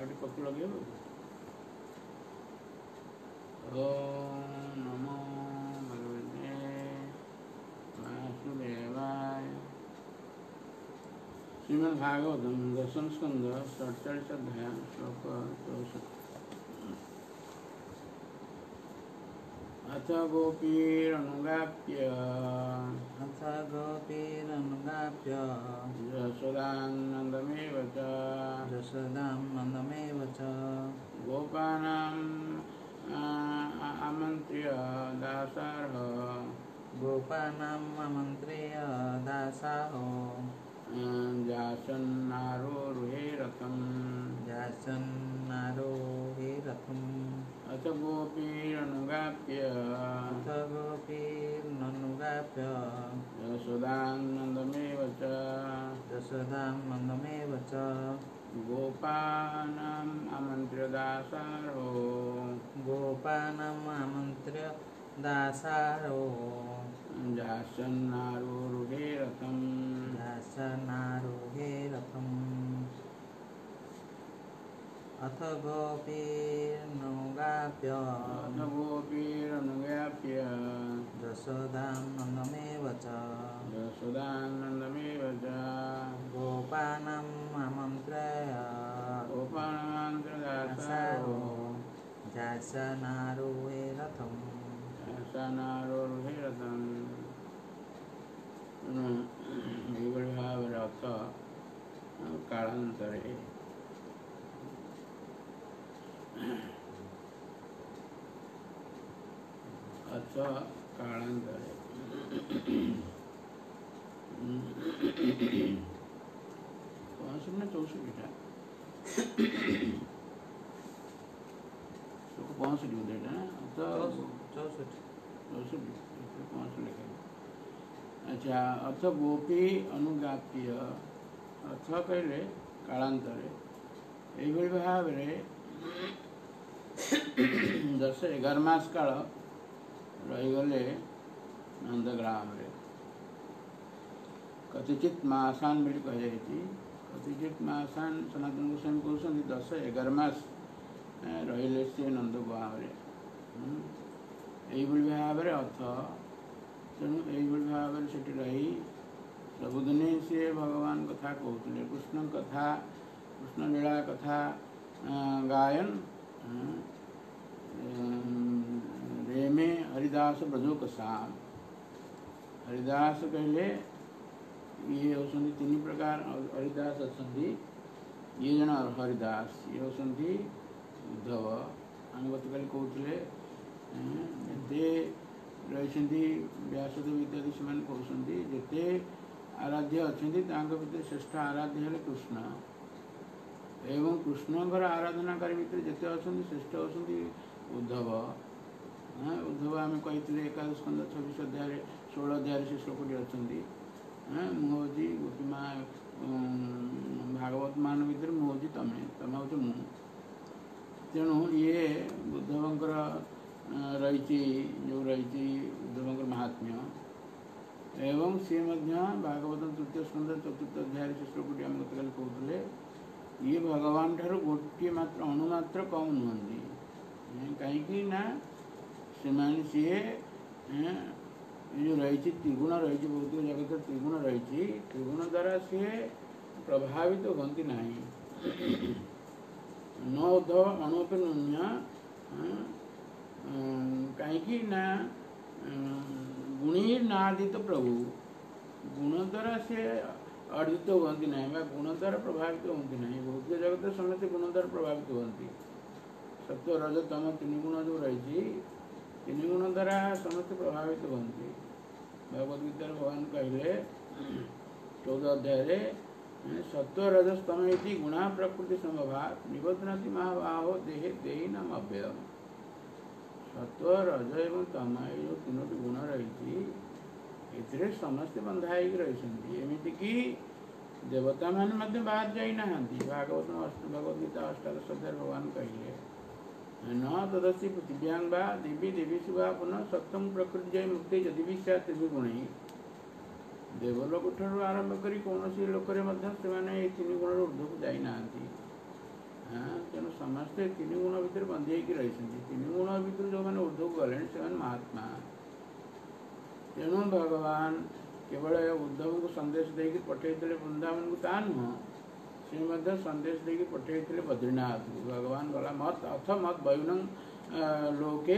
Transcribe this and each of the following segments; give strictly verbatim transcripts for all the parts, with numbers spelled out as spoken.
चारोटी पक्ष लगे ओम नमो भगवते वासुदेवाय। श्रीमद् भागवतम दशम स्कंद सड़चालीस अध्याय श्लोक चौसठ। अथ गोपीरनुगाप्य अथ गोपीरनुगाप्य यशोदानन्दमेव च यशोदानन्दमेव च गोपानाम् आमन्त्र्य दासारः गोपानाम् आमन्त्र्य दासाहो जासन्नारोरुहे रथम् जासन्नारोहे रथम्। अथ गोपीरनुगाप्य अथ गोपीरनुगाप्य यशोदानन्दमेव च यशोदानन्दमेव च गोपानाम् आमन्त्र्य दासारो गोपानाम् आमन्त्र्य दासारो जासन्नारोरुहे रथम् दासनारोहे रथम्। अथ गोपीरनुगाप्य अथ गोपीरनुगाप्य यशोदानन्दमेव च यशोदानन्दमेव च गोपानाम् आमन्त्र्य गोपानामामन्त्र्य दासारो जासनारोहे रथम् जासनारोरुहे रथम्। ଏଇଭଳି ଭାବରେ ଅର୍ଥ କାଳାନ୍ତରେ ଅର୍ଥ କାଳାନ୍ତରେ ପଞ୍ଚଷଠି ନା ଚଉଷଠିଟା ପଞ୍ଚଷଠି ବୋଧେ ଏଇଟା ନା ଅର୍ଥ ଚଉଷଠି ଚଉଷଠି ପଞ୍ଚଷଠି ଲେଖା। अच्छा अथ गोपी अनुगाप्य अथ कहले कालांतरे यही भाव दस एगार मास काल रहीगले नंदग्राम रे कतिचित मासान बोली कह कतिचित मासान सनातन गोस्वामी कहते दस एगार मास रहिले से नंदगाम रे यही भाव अर्थ तेणु यही भाव से रही सबुदिन सी भगवान कथा कहते कृष्ण कथा कृष्ण लीला कथा गायन रेमे हरिदास ब्रजो कसाम हरिदास कहले ये होती तीन प्रकार हरिदास अच्छा ये जन हरिदास ये होती उद्धव आम गत काली कहते रही व्यासदेव इत्यादि से कहते जिते आराध्य अच्छा भितर श्रेष्ठ आराध्य है कृष्ण एवं कृष्णकर आराधनाकारी भितर जिते अच्छा श्रेष्ठ अच्छा उद्धव उद्धव आम कही एकादश स्कंद छब्बीस अध्याय षोल अध्याय से श्लोकटी अच्छा मुझे गोपीमा भागवत मान भर मुझे तमें तमें हूँ मु तेणु ये उद्धवंकर रही जो रही उद्धवंकर महात्म्य एवं सी भागवत तृतीय स्कंद चतुर्थ अध्याय से श्लोकटी आम गत काली कहते ये भगवान ठारू गोटे मात्र अणुमात्र कम नुहति कहीं ना से जो रही त्रिगुण रही भौतिक जगत त्रिगुण रही त्रिगुण द्वारा सी प्रभावित तो होती ना न उद्धव अणुपे न्यून्य कहीं ना गुणी नादित प्रभु गुण द्वारा से अर्जित होती ना गुण द्वारा प्रभावित होती ना भौतिक जगत समस्त गुण द्वारा प्रभावित होती सत्य रज तम तीन गुण जो रही तीन गुण द्वारा समस्त प्रभावित होती भगवद गीता भगवान कहले चौदह अध्याय सत्व रजस्तम गुणा प्रकृति संभवा निबध्नति महाबाहो देहे देही नाम अव्यय सत्व रज एवं तम जो तीनोटी गुण रही ए समस्ते बंधाई रही एमतीक देवता मैंने बाहर जाना भागवत भगवद गीता अष्टादश अध्याय भगवान कहले न तदसी पृथिव्यां वा देवी देवीषु वा पुनः सप्तम प्रकृति जय मुक्ति यदि भी सैत् गुण देवलोक ठार आरंभ कर कौन लोक तीन गुण ऊर्ध्व को जाना तेणु समस्ते तीन गुण भितर बंधी होकर रही तीन गुण भितर जो मैंने ऊर्ध्व को गले से महात्मा तेणु भगवान केवल उद्धव को संदेश देकर पठे वृंदावन को ता नुह से संदेश देकर पठे बद्रीनाथ को भगवान गला मत अथ मत वयुन लोके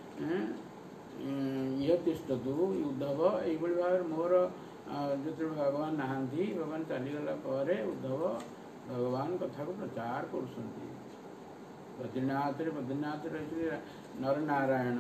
यह तिष्ठतु उद्धव यही भाव मोर जो भगवान नहांती भगवान चलीगला पर उद्धव भगवान कथा को प्रचार कर बद्रीनाथ बद्रीनाथ रही नर नारायण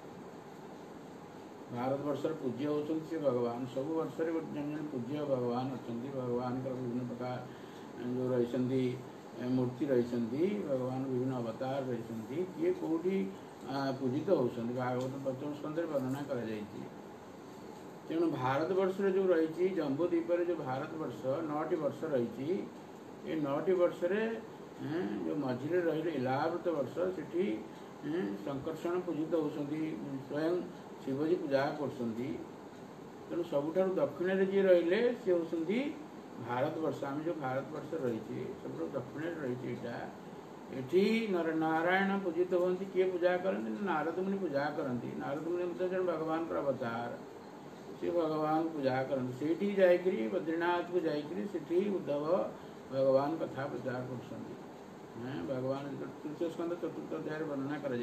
भारत वर्ष पूज्य होती भगवान सब वर्ष जन जन पूज्य भगवान अच्छा भगवान विभिन्न प्रकार जो रही मूर्ति रही भगवान विभिन्न अवतार रही किए कौटी पूजित होती भागवत पंचम स्कंद वर्णना कर तेणु भारत वर्ष जो रही जम्बूद्वीप जो भारत वर्ष नौटी वर्ष रही ये नौटी वर्ष जो मझे रही इलावृत वर्ष से संकर्षण पूजित होती स्वयं शिवजी पूजा कर तेणु सबुठ दक्षिण जी रही सी होती भारत वर्ष आम जो भारत वर्ष रही सब दक्षिण रही ये नर नारायण पूजित होती किए पूजा करती नारद मुनि पूजा करती नारद मुनि जन भगवान अवतार से भगवान पूजा करती से जाकरी बद्रीनाथ को जाकरी उद्धव भगवान कथा प्रचार कर भगवान तृतीय स्कंद चतुर्थ अध्याय वर्णना कर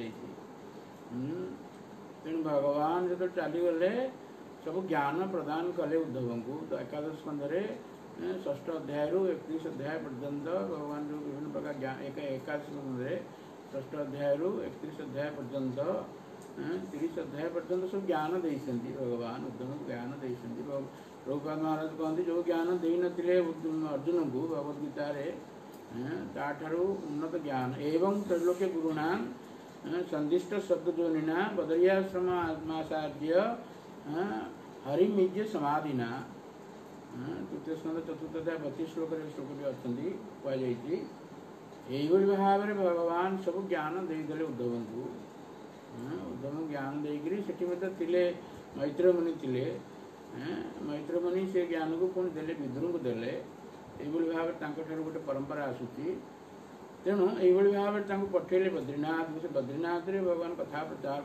तेणु भगवान जो चलीगले सब ज्ञान प्रदान कले उद्धव को तो एकादश स्कंद षष्ठ अध्याय रु एकतीस अध्याय पर्यंत भगवान जो विभिन्न प्रकार ज्ञान एक एकादश स्कंद षष्ठ अध्याय रु एकतीस अध्याय पर्यंत तीस अध्याय पर्यंत सब ज्ञान देते भगवान उद्धव को ज्ञान देते प्रभुपाद महाराज कहते जो ज्ञान दे नथिले अर्जुन को भगवद्गीता ताठारु उन्नत ज्ञान एवं त्रैलोक्य गुरुणा संदिष्ट शब्दजोनिना बदरियाश्रम आत्माचार्य हरिमीज्य समाधिना तृतीय स्कंद चतुर्थ अध्याय बत्तीस श्लोक श्लोक अच्छा कहुई यही भाव में भगवान सब ज्ञान देदेले उद्धव को उद्धव ज्ञान देकर से मैत्र मुनि थे मैत्र मुनि से ज्ञान को पुणी देले विदुर को देले यही भाव में गोटे परंपरा आसूची तेणु यही भाव में पठेले बद्रीनाथ से बद्रीनाथ रे भगवान कथा प्रचार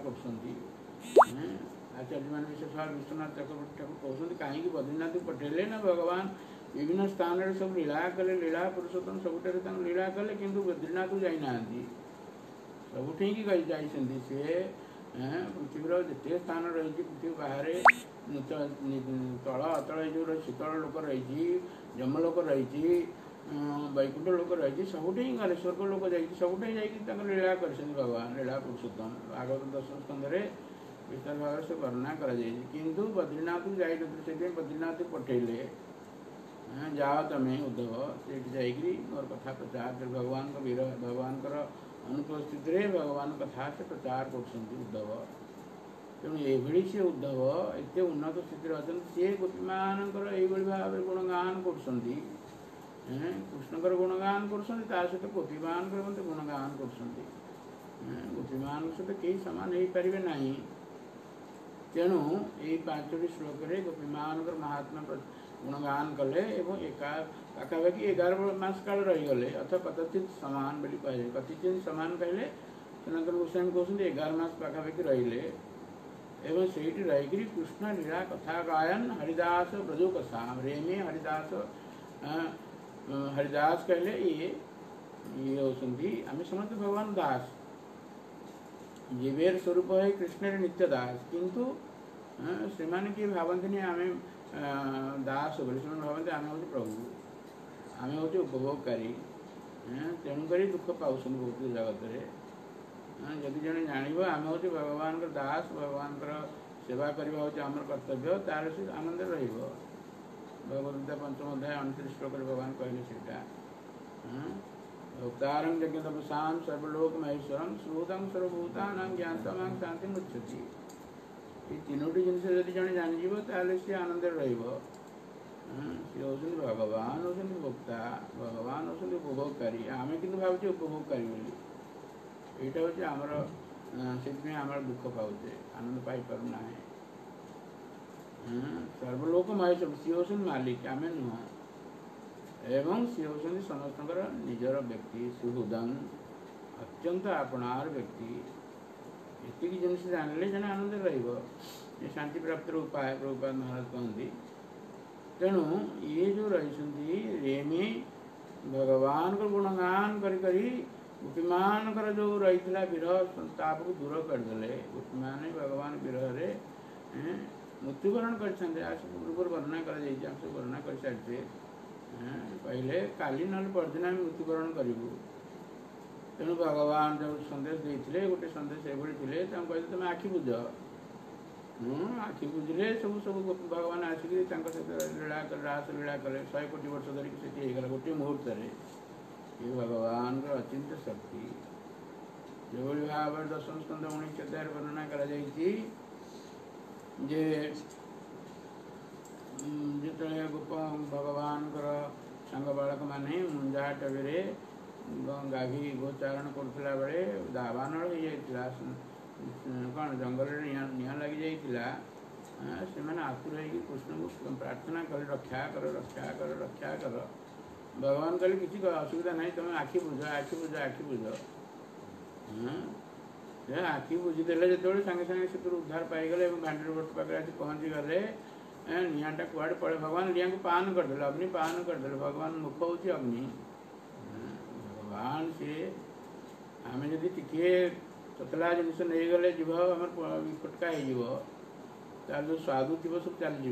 कर आचार्य मान विशेष भाव विश्वनाथ चक्रवर्ती ठाकुर कहते कहीं बद्रीनाथ को पठेले ना भगवान विभिन्न स्थान सब लीला कले लीला पुरुषोत्तम सबुठ लीला कले किंतु बद्रीनाथ को जाना सबुठी जाती सी पृथ्वीर जिते स्थान रही पृथ्वी बाहर तल अतल जो शीतल लोक रही जमलोक रही वैकुंठ लोक रही सबुठ गले स्वर्ग लोक जा सबुठ लीला कर भगवान लीला पुरुषोत्तम भागवत दशम स्कंद विस्तार भाव से वर्णना कर किंतु बद्रीनाथ को जाए से बद्रीनाथ को पठेले जाओ तमें उद्धव से जाकरी मोर कथा प्रचार कर भगवान को वीर भगवान अनुपस्थित रे भगवान कथा से प्रचार कर उद्धव तेणु ये सी उद्धव एत उन्नत स्थित अच्छा सी गोपी मानकर यही भाव में गुणगान कर कृष्णकर गुणगान कर सहित गोपी मान गुणगान कर गोपी मान सहित कई सामान हो पारे ना तेणु यही पांचटी श्लोक गोपी मान महात्मा गुणगान कले एका पाखापाखि एगार मास काल रहीगले अथवा कथित समान बोली कहे कथित समान कहले सनातन गोस्वामी कहते एगार मास पाखापाखि रहिले एवं से रहीकि कृष्ण लीला कथा गायन हरिदास ब्रजो कथा रेमे हरिदास हरिदास कहले ये ये होती आम समस्त भगवान दास जीवेर स्वरूप है कृष्ण नित्य दास किंतु श्रीमान किए भावती आम दास बोली से भावती आम हूँ प्रभु आम हूँ उपभोगकारी तेणुक दुख पाँच बहुत जगत में जदि जड़े जान आम हूँ भगवान दास भगवान सेवा करवा हूँ आम कर्तव्य तार से आनंद भगवद्गीता पंचम अध्याय अणतीस श्लोक भगवान कहले सीटा भोक्तारं जगदपसां सर्वलोक महेश्वरं श्रोतं सर्वभूतानां ज्ञानतमां शांति मुच्छति ये तीनोटी जिनस जदि जड़े जानीज ताले सी आनंद सी होती भगवान होती भोक्ता भगवान होती उपभोगकारी आम कि भावे उपभोगकारी बोली यहाँ हूँ आमर से आम दुख पाचे आनंद पाईपारूना सर्वलोक महेश्वर सी होती मालिक आम नुह एवं सी होती समस्त निजर व्यक्ति सुहृदं अत्यंत आपणार व्यक्ति एति जिनस जानले जन आनंद रहिबो ये शांति प्राप्तिर उपाय प्रभुपाद महाराज कहती। तेणु ये जो रही रेमी भगवान को गुणगान करी करी गोपीमान जो रही विरह संताप को दूर करदे। गोपी मैंने भगवान विरह रे मृत्युवरण कर पूर्व वर्णना कर वर्णना कर सारी पहले काली ना परदिन आम मृत्युवरण करूँ। तेणु भगवान जो संदेश देते गोटे संदेश ये कहते तुम आखि बुझ आखि बुझे सब सब भगवान आसिक सहित लीला रास लीला कले शहे कोटी वर्ष धरिक से गोटे मुहूर्त ये भगवान अचिंत्य शक्ति जो भाव दशम स्कंद उन्नीस अध्याय वर्णना कर जो गोप भगवान सांग बालक मैंने मुंजा टबे गाभी गोचारण करुला बेले दावान हो जाता कौन जंगल निआ लगी जाता से आतुर हो कृष्ण को प्रार्थना कर रक्षा कर रक्षा कर रक्षा कर। भगवान कहले किसी असुविधा नहीं तुम आखि बुझ आखि बुझ आखि बुझ हाँ आखि बुझीदे जो सागे सागे से उद्धार पाईगले घाटी वर्ष पाखे आसी पहुँची गले निआटा कुआड़े पड़े भगवान निआ को पान करदे अग्नि पान करदे भगवान मुख हूँ अग्नि भगवान से आम जदि टिके ततला जिनस नहीं गले जीव आम फटका हो जो स्वादु थी सब चली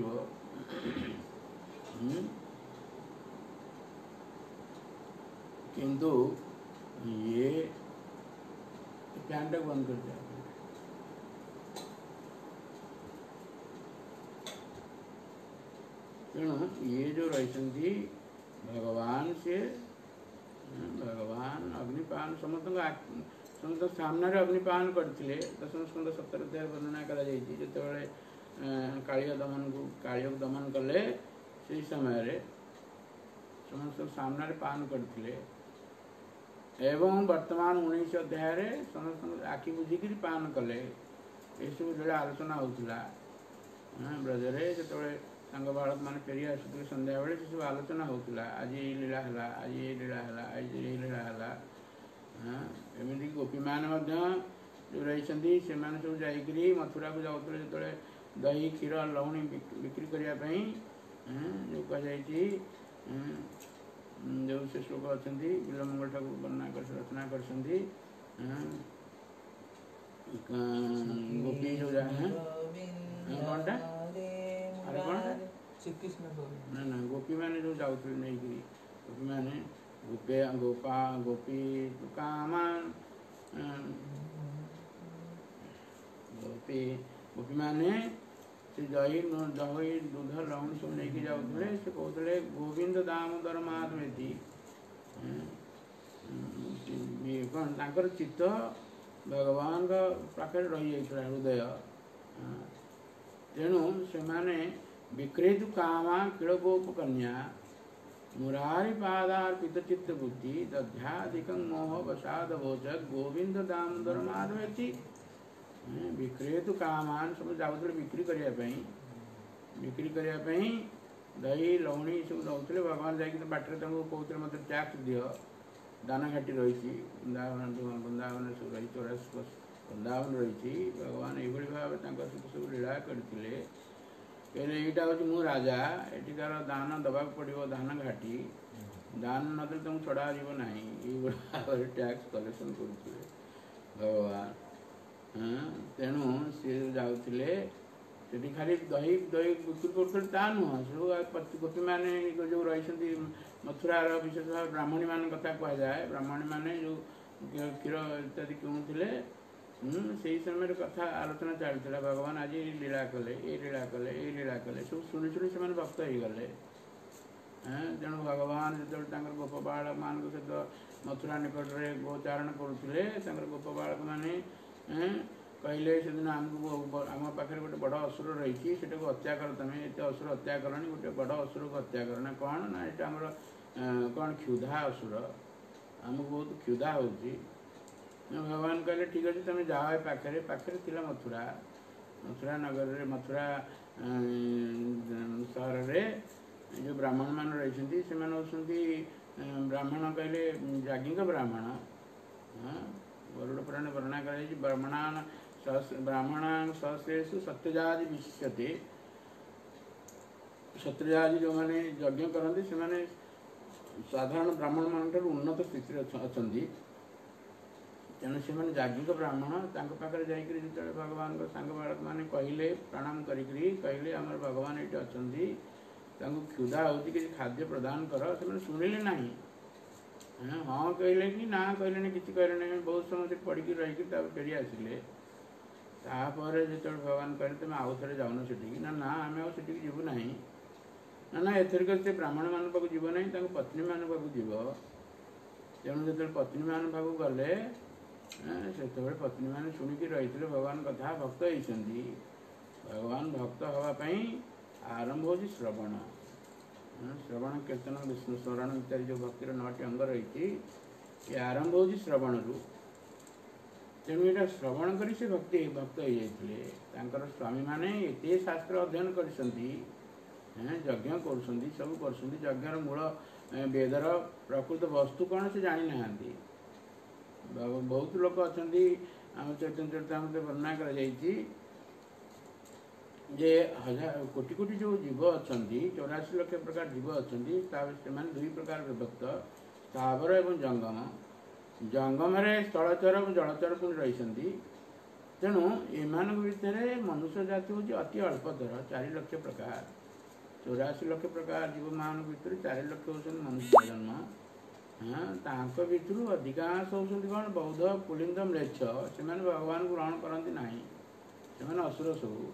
किंतु ये फैन टाक बंद कर दिया। तेणु ये जो रही भगवान से भगवान अग्निपान समस्त समस्त सामने अग्निपान करते दशम स्कंद सत्तर अध्याय वर्णना कर कालिय दमन को कालिय दमन कले से समय समस्त सामने पान करते एवं वर्तमान उन्नीस अध्याय समस्त आखि बुझिक पान कले ये सब लीला आलोचना होता ब्रजरे जो सांग बालक मैंने फेरी आसुले संध्या बेले से सब आलोचना होता आज ये लीला है आज ये लीला है आज ये लीला है हाँ एमती गोपी मैंने जो रही से सब जाकरी मथुरा को जाते जो दही क्षीर लवणी बिक्री करने जो कही जो से श्लोक अच्छा बिलमंगल ठाकुर वर्णना कर रचना कर गोपी जो जाए कौनटा अरे कौन ना ना गोपी मैंने जो जाते नहीं करी गोपी मैंने गोपे गोपा गोपी कामान गोपी गोपी मैंने से दही दही दूध लवण सब नहीं जाते से कहते गोविंद दामोदर माधवेती कौन तांकर चित्त भगवान पाखे रही जाता हृदय तेणु से माने विक्रेतु कामा किड़गोप कन्या मुरारी पादार्पित चित्त बुद्धि दध्याधिक मोह वसाद भोजक गोविंद दामोदर माधवेती विक्रेतु कामान सब जाते बिक्री करने बिक्री करने दही लवणी सब दौले भगवान जाकि बाटर कहते मत टैक्स दि दाना घाटी रही वृंदावन वृंदावन सब रही चौरासी वृंदावन रही भगवान ये भाव सहित सब लीला करते यहाँ हूँ मु राजा एटिकार दान दबा पड़ो धान घाटी दान नदे तुम छड़ा ना ये भाव टैक्स कलेक्शन करुले भगवान हाँ तेणु सी जाते से खाली दही दही बिक्री करते नुह सब गोपी मैंने जो रही मथुरार विशेष भाव ब्राह्मणी मान कथा कहुए ब्राह्मणी मैंने जो क्षीर इत्यादि किणुले से समय कथा आलोचना चलता भगवान आज लीला कले ये लीला कले ये लीला कले सब शुणी शुणी से भक्त हो गले तेणु भगवान जो गोप बालक मान सहित मथुरा निकट में गोचारण करुले गोप बालक मैंने कहले से दिन आमको आम पाखे गोटे बड़ असुर रही से हत्या कर तुम्हें ये असुर हत्या करनी गोटे बड़ असुर को हत्या करना कौन ना ये आमर कौन क्षुधा असुर आमको बहुत क्षुधा हो भगवान कहले ठीक अच्छे तुम जाओ पाखे पाखे थी मथुरा मथुरा नगर रे मथुरा सहर रे जो ब्राह्मण मान रही से ब्राह्मण कहले जागिंग ब्राह्मण हाँ गरुड़ पुराण वर्णना कराई ब्राह्मणान सहस्र ब्राह्मणान सहस्रेषु सत्यजाति विशिष्यते। सत्यजाति जो मैंने यज्ञ करते से माने साधारण ब्राह्मण मान उन्नत स्थिति अच्छा। तेणु से जाज्ञिक ब्राह्मण पाखे जाकर जो भगवान सांग बालक मैंने कहले प्रणाम करी कहले आम भगवान ये अच्छा क्षुधा हो कि खाद्य प्रदान कर से शुणिले ना हाँ कहले कि ना कहले ना कि कहले ना बहुत समय से पड़ी रही फेरी आसिले तापर जो भगवान कहले तुम आउ थे जाऊन से ना ना आम आठ जीवु ना ना ना एथरिक से ब्राह्मण मान पाक जीव ना पत्नी मान पाक जीव तेणु जो पत्नी मान पाक गले से पत्नी मैंने शुणिकी रही भगवान कथा भक्त होती भगवान भक्त हाँपाई आरंभ हो श्रवण श्रवण कीर्तन विष्णु स्मरण इत्यादि जो भक्तिर नौटी अंग रही ये आरंभ हो श्रवण रु तेणु यहाँ श्रवण कर से भक्ति भक्त हो जाते स्वामी मैंने ये शास्त्र अध्ययन कर यज्ञ कर सब कर यज्ञर मूल वेदर प्रकृत वस्तु कौन से जानी ना बहुत लोग अच्छा आम चैतन्य चरितामृत वर्णना कर हजार कोटि कोटि जो जीव अच्छा चौरासी लक्ष प्रकार जीव अच्छा से दुई प्रकार विभक्त स्थावर एवं जंगम जंगम स्थलचर और जलचर पुणी रही तेणु एम भितर मनुष्य जाति हूँ अति अल्पतर चार लक्ष प्रकार चौरासी लक्ष प्रकार जीव मान भर चार लक्ष होती मनुष्य जन्म हाँ तांको भितर अधिकांश होती कौन बौद्ध पुलिंद म्लेच्छ से भगवान को ग्रहण करती ना से असुर सब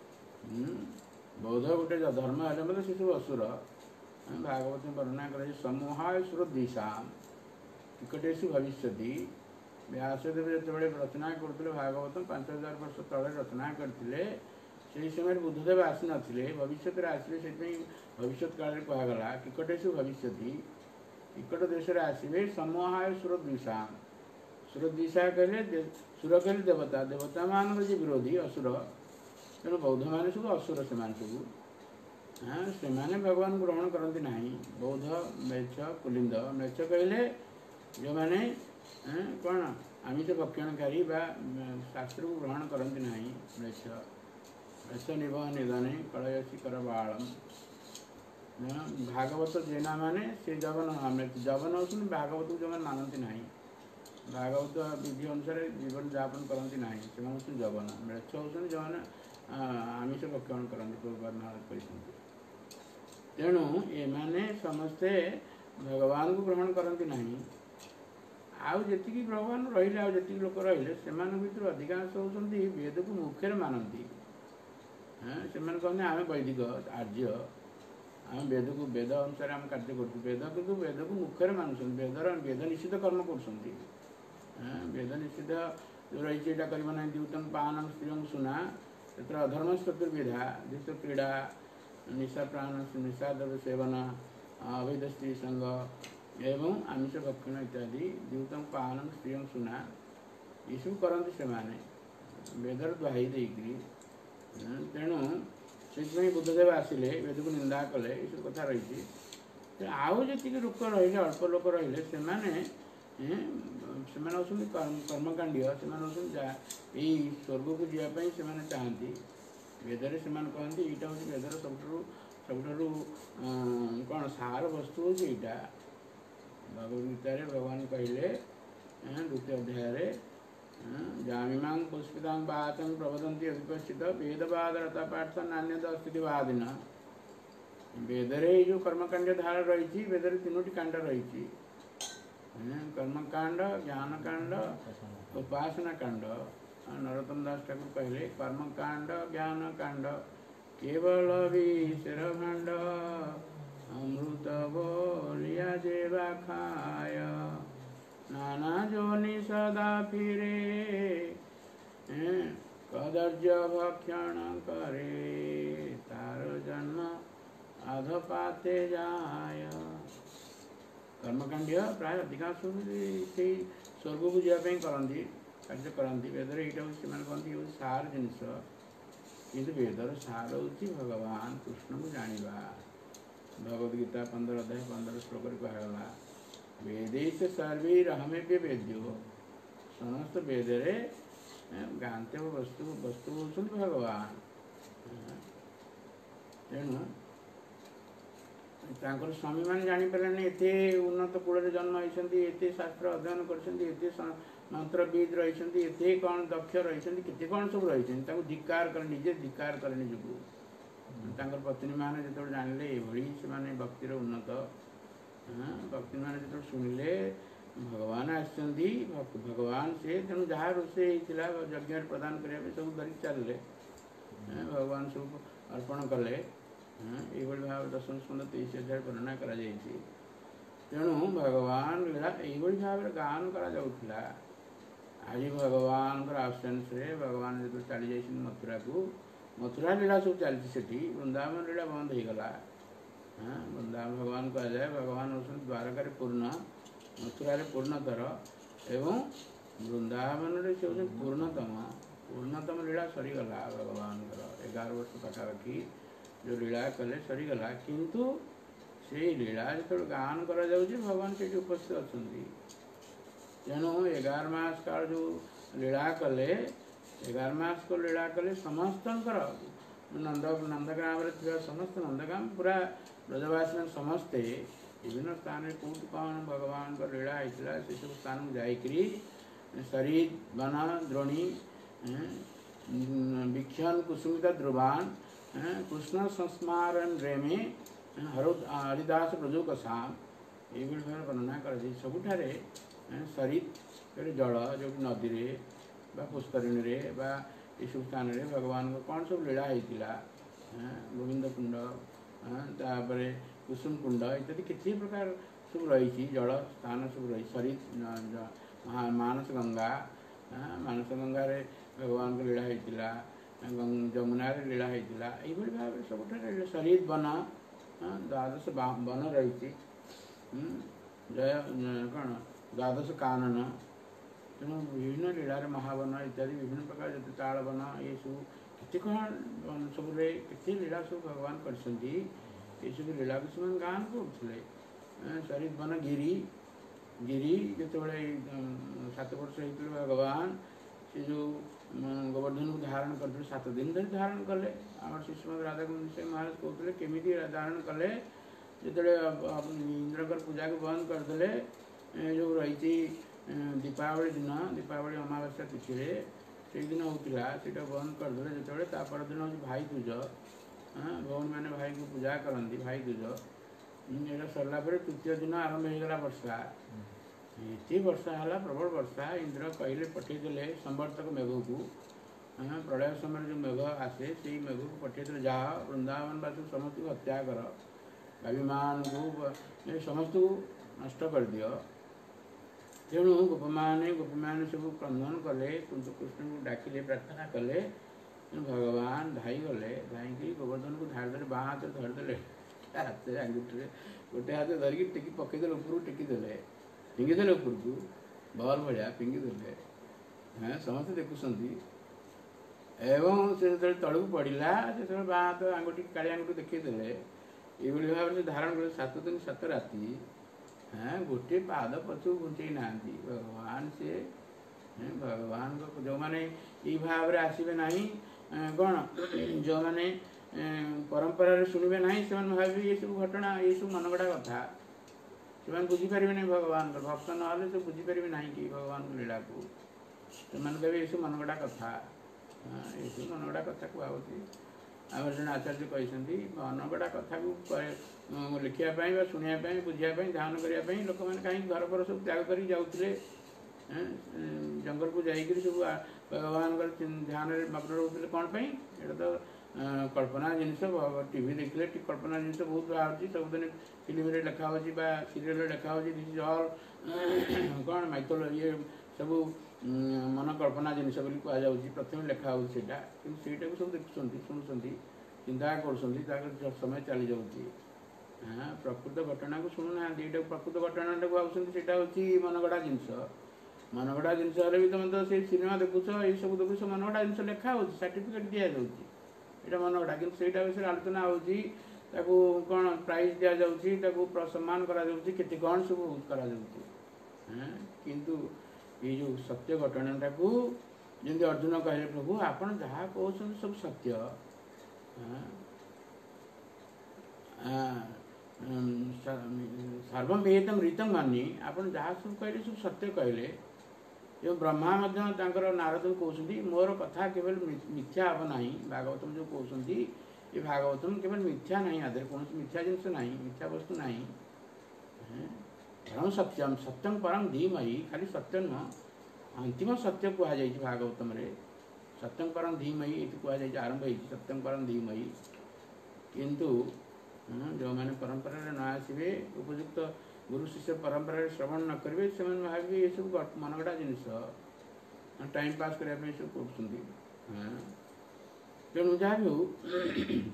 बौद्ध गोटे धर्म है मतलब से सब असुर भागवत में वर्णना कर समूहासुर दिशा टिकटेशु भविष्य व्यासदेव जो रचना करते भागवत पांच हजार वर्ष तले रचना करते से समय बुद्धदेव आसी नथिले भविष्य आसिले से भविष्य काल कहगला टिकटेशु भविष्य निकट देश आसवे समूहाय सुरद्विषा सुरद्विषा कहले सुर कहले देवता देवता मान जो विरोधी असुर तेणु बौद्ध मान सब असुर से हाँ से भगवान को ग्रहण करती ना बौद्ध म्लेच्छ पुलिंद म्लेच्छ कहले जो मैंने कौन आमिष भक्षणकारी शास्त्र को ग्रहण करती ना म्लेच्छ म्लेच्छ निभ निधने कलयसी कर बालम भागवत जेना माने से जवन जवन हो भागवत को जो मानती ना भागवत विधि अनुसार जीवन यापन करती ना से जवन म्लेच्छ हो जो आमिष भक्षण करते तेणु एमाने समस्ते भगवान को ग्रहण करती ना आउ जी भगवान रही आउ जी लोक रही से भर अधिकांश होती वेद को मुख्य मानती हाँ से कहते आम वैदिक आर्य आम वेद को वेद अनुसार आम कार्य कर वेद किंतु वेद को मुख्य मानुं वेदर वेद निषिद्ध कर्म कर वेद निषिद्ध जो रही करना द्यूतम पानम स्त्रियों सुना तत्र अधर्म चतुर्विधा धृत क्रीड़ा निशा प्राण निशा द्रव्य सेवन अवैध स्त्री संग एवं आमिष भक्षण इत्यादि द्यूतम पानम स्त्रियों सुना ये सब करते से वेदर दुहाई देकरी तेणु से बुद्धदेव आसिले वेद को निंदा कले ये सब कथा रही आउ जी लोक रही अल्प लोक रही से कर्मकांडीय से स्वर्ग को जावाई से चाहती वेदर से कहते यहाँ हूँ वेदर सब सब कौन सार वस्तु हूँ यहाँ भगवदगीता भगवान कहले द्वितीय अध्याय जामीमां पुष्पितां बातं प्रवदन्ति अभिपश्चित वेदवाद रता पाठ नान्यद अस्थितिवादिन वेदरे जो कर्मकांड धारा रही वेदर तीनो कांड रही कर्मकांड ज्ञानकांड उपासना कांड नरोत्तम दास ठाकुर कहले कर्मकांड ज्ञानकांड केवल विषरभाण्ड अमृत बोलिया जेवा खाय नाना जोनि सदा फिरे कदर्य भक्षण करे तार जन्म अधपाते जाय कर्मकांड प्राय अधिकांश से स्वर्ग को जावाई करती कार्य करती वेदर यहाँ से कहते सार जिनस कि वेदर सार हूँ भगवान कृष्ण को जाना भगवदगीता पंद्रह अध्याय पंद्रह श्लोक कहला वेदेश सर्वैरहमेव्य वेद्यो समस्त वेदरे गाते वस्तु वस्तु होती भगवान। तेणु तांकर स्वामी मैंने जानीपारे एत उन्नत कूल जन्म होती एत शास्त्र अध्ययन कर मंत्रविद रही एत कौन दक्ष रही केते कौन सब रही धिकार कर निजे धिकार कर निजू पत्नी मैंने जो जानले ये भक्तिर उन्नत भक्ति मैंने जो शुणिले भगवान आसती भगवान से तेणु जहाँ रोषे होता यज्ञ प्रदान करने सब धरिक चलिए भगवान सब अर्पण कले ये भाव दशम स्कंद तेईस अध्याय वर्णना करा तेणु भगवान लीला ये भाव गान करा आज भगवान आब्सेंस रे भगवान जो चली जाइए मथुरा को मथुरा लीला सब चलती वृंदावन लीला बंद हो गला। हाँ वृंदावन भगवान कह जाए भगवान हो द्वारका पूर्ण मथुरा पूर्णतर एवं वृंदावन से होते पूर्णतम पूर्णतम लीला सरीगला भगवान एगार वर्ष पाखापाखि जो लीला कले सरीगला किंतु से लीला जो गान करा भगवान से उपस्थित अच्छा तेणु एगार मास काल जो लीला कले एगार मास को लीला कले समस्त नंद नंदग्राम समस्त नंदग्राम पूरा ब्रजवासी में समस्ते विभिन्न स्थान में कौट कौन भगवान का लीला होता से सब स्थान में जाकरी शरीर बना द्रोणी विक्षण कुसुमित ध्रुवान कृष्ण संस्मारण रेमे हरिदास ब्रजो कसाम ये भाव वर्णना कर सबुठारे शरीर जल जो नदी रे पुष्करिणी रे ये सब स्थान रे भगवान को कौन सब लीला होता गोविंद कुंड तापर कुसुम कुंड इत्यादि कितने प्रकार सब रही जल स्थान सब रही शरीर मानस गंगा मानस गंगा रे भगवान को लीला होता जमुना रे लीला होता ये भाव सब शरीर वन द्वादश वन रही जय कौन द्वादश कानन तेणु विभिन्न लीला महावन इत्यादि विभिन्न प्रकार जो ताल वन ये सब केते कौन सब केते लीला सब भगवान कर सब लीला को सब गान करुले शरीर वन गिरी गिरी जो सात वर्ष होते भगवान से जो गोवर्धन को धारण करते सात दिन धरी धारण कले आम शिशुमद राधा गोविंद महाराज कहते केमी धारण कले जो इंद्रकर पूजा को बंद करदे जो रही दीपावली दिन दीपावली अमावस्या तिथि से दिन होता से बंद करदे जो तापर दिन हूँ भाई दूज भौणी मैंने भाई को पूजा करती भाई दूज ये सरला तृतीय दिन आरंभ होगा वर्षा ये वर्षा है प्रबल वर्षा इंद्र कहले पठेदे संवर्तक मेघ को प्रलय समय जो मेघ आसे से मेघ को पठेदे जहाँ वृंदावन बास समस्त को हत्या कर अभिमान को समस्त को नष्ट कर दियो तेणु गोप मैंने गोप मैंने सब क्रंदन कले कुंत कृष्ण को डाकिले प्रार्थना कले भगवान धाई गले धाई गोवर्धन को धार दे बाँ हाथ धरदे हाथ आंगुठी गोटे हाथ धरिकी टेकी पकईदे ऊपर टेकीदे फिंगिदे ऊपर को बल भाया फिंगिदे हाँ समस्त देखुं एवं से जो तलू पड़ा से बाँ हाथ आंगुठी काली आंगुठी देखईदे ये भाव से धारण कर सात दिन सात राति हाँ गोटे पाद पचू घुंचे ना भगवान से भगवान को जो मैंने ये भाव में आसबे ना कौन जो मैंने परंपरा शुणे ना से भावी ये सब घटना ये सब मनगढ़ा कथा से बुझीपारे नहीं भगवान भक्त ना से बुझीपारे ना कि भगवान को लीला को कहे ये सब मनगढ़ा कथा ये सब मनगढ़ा कथा कहती आम जो आचार्य कहते मनगढ़ा कथा को लिखापी शुणापी बुझापी ध्यान करने लोक मैंने कहीं घर पर सब त्याग कर जाते जंगल को जाकर सब भगवान ध्यान मग्न रोते कौन पाई ये तो कल्पना जिनस टीवी देखले कल्पना जिनस बहुत बाहर सब दिन फिल्म लिखा हो सीरियल लिखा हो दिस इज ऑल कौन माइथोल ये सब मन कल्पना जिनस कहु प्रथम लिखा हो सब देखुं शुणुंट चिंता कर समय चली जाऊँगी हाँ प्रकृत घटना को शुणुना प्रकृत घटना को आसटा हूँ मनगढ़ा जिनस मनगढ़ा जिनस भी तुम तो से सिनेमा देखुच ये सब देखुच मनगढ़ा जिनस लिखा हो सर्टिफिकेट दि जाऊँगी ये मनगढ़ा कि विषय आलोचना होती कौन प्राइज दि जाऊँगी सम्मान करा कौन सब करा किंतु ये जो सत्य घटनाटा को जमी अर्जुन कहले प्रभु आपण जहाँ कहते सब सत्य सर्व वेदम रीतम मानी आपण जहाँ सब कहले सब सत्य कहले एवं ब्रह्मा नारद कहते मोर कथा केवल मिथ्या हम ना भागवतम जो कहते ये भागवतम केवल मिथ्या नहीं आदर कौन मिथ्या जिनस ना मिथ्या वस्तु ना परम सत्यम सत्यम परम धीमहि खाली सत्य नुह अंतिम सत्य कहुई भागवतम रे सत्यम परम धीमहि कहुई आरंभ हो सत्यम परम धीमहि किंतु जो मैंने परंपरा न आसवे उपयुक्त गुरु शिष्य परंपरा श्रवण न करेंगे से भावे ये सब मनगढ़ा जिनस टाइम पास करने सब कर तेणु जहाँ भी हो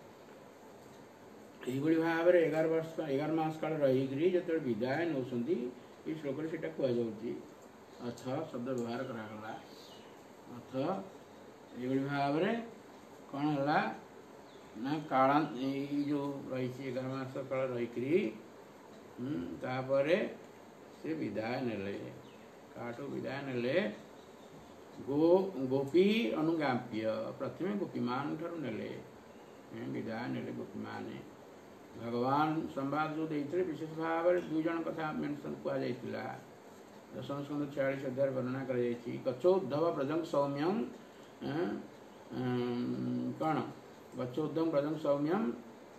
यही भाव में एगार वर्ष एगार मस काल रही जो विदाय नौ ये श्लोक से कहुच्छी अथ शब्द व्यवहार करागला अथ ये भाव में कौन है ना काला जो रही एगार मस काल रही तापर से विदाय ने काटू विदाय ने गो गोपी अनुगाप्य प्रथम गोपीमान ठार ने विदाय ने गोपीमान भगवान संवाद जो देते विशेष भाव में दुई जन कथा मेंशन कहुला दशम स्कंद छियालीस अध्याय वर्णना कर गच्छोद्धव ब्रजं सौम्यम कौन गच्छोद्धव ब्रजं सौम्यम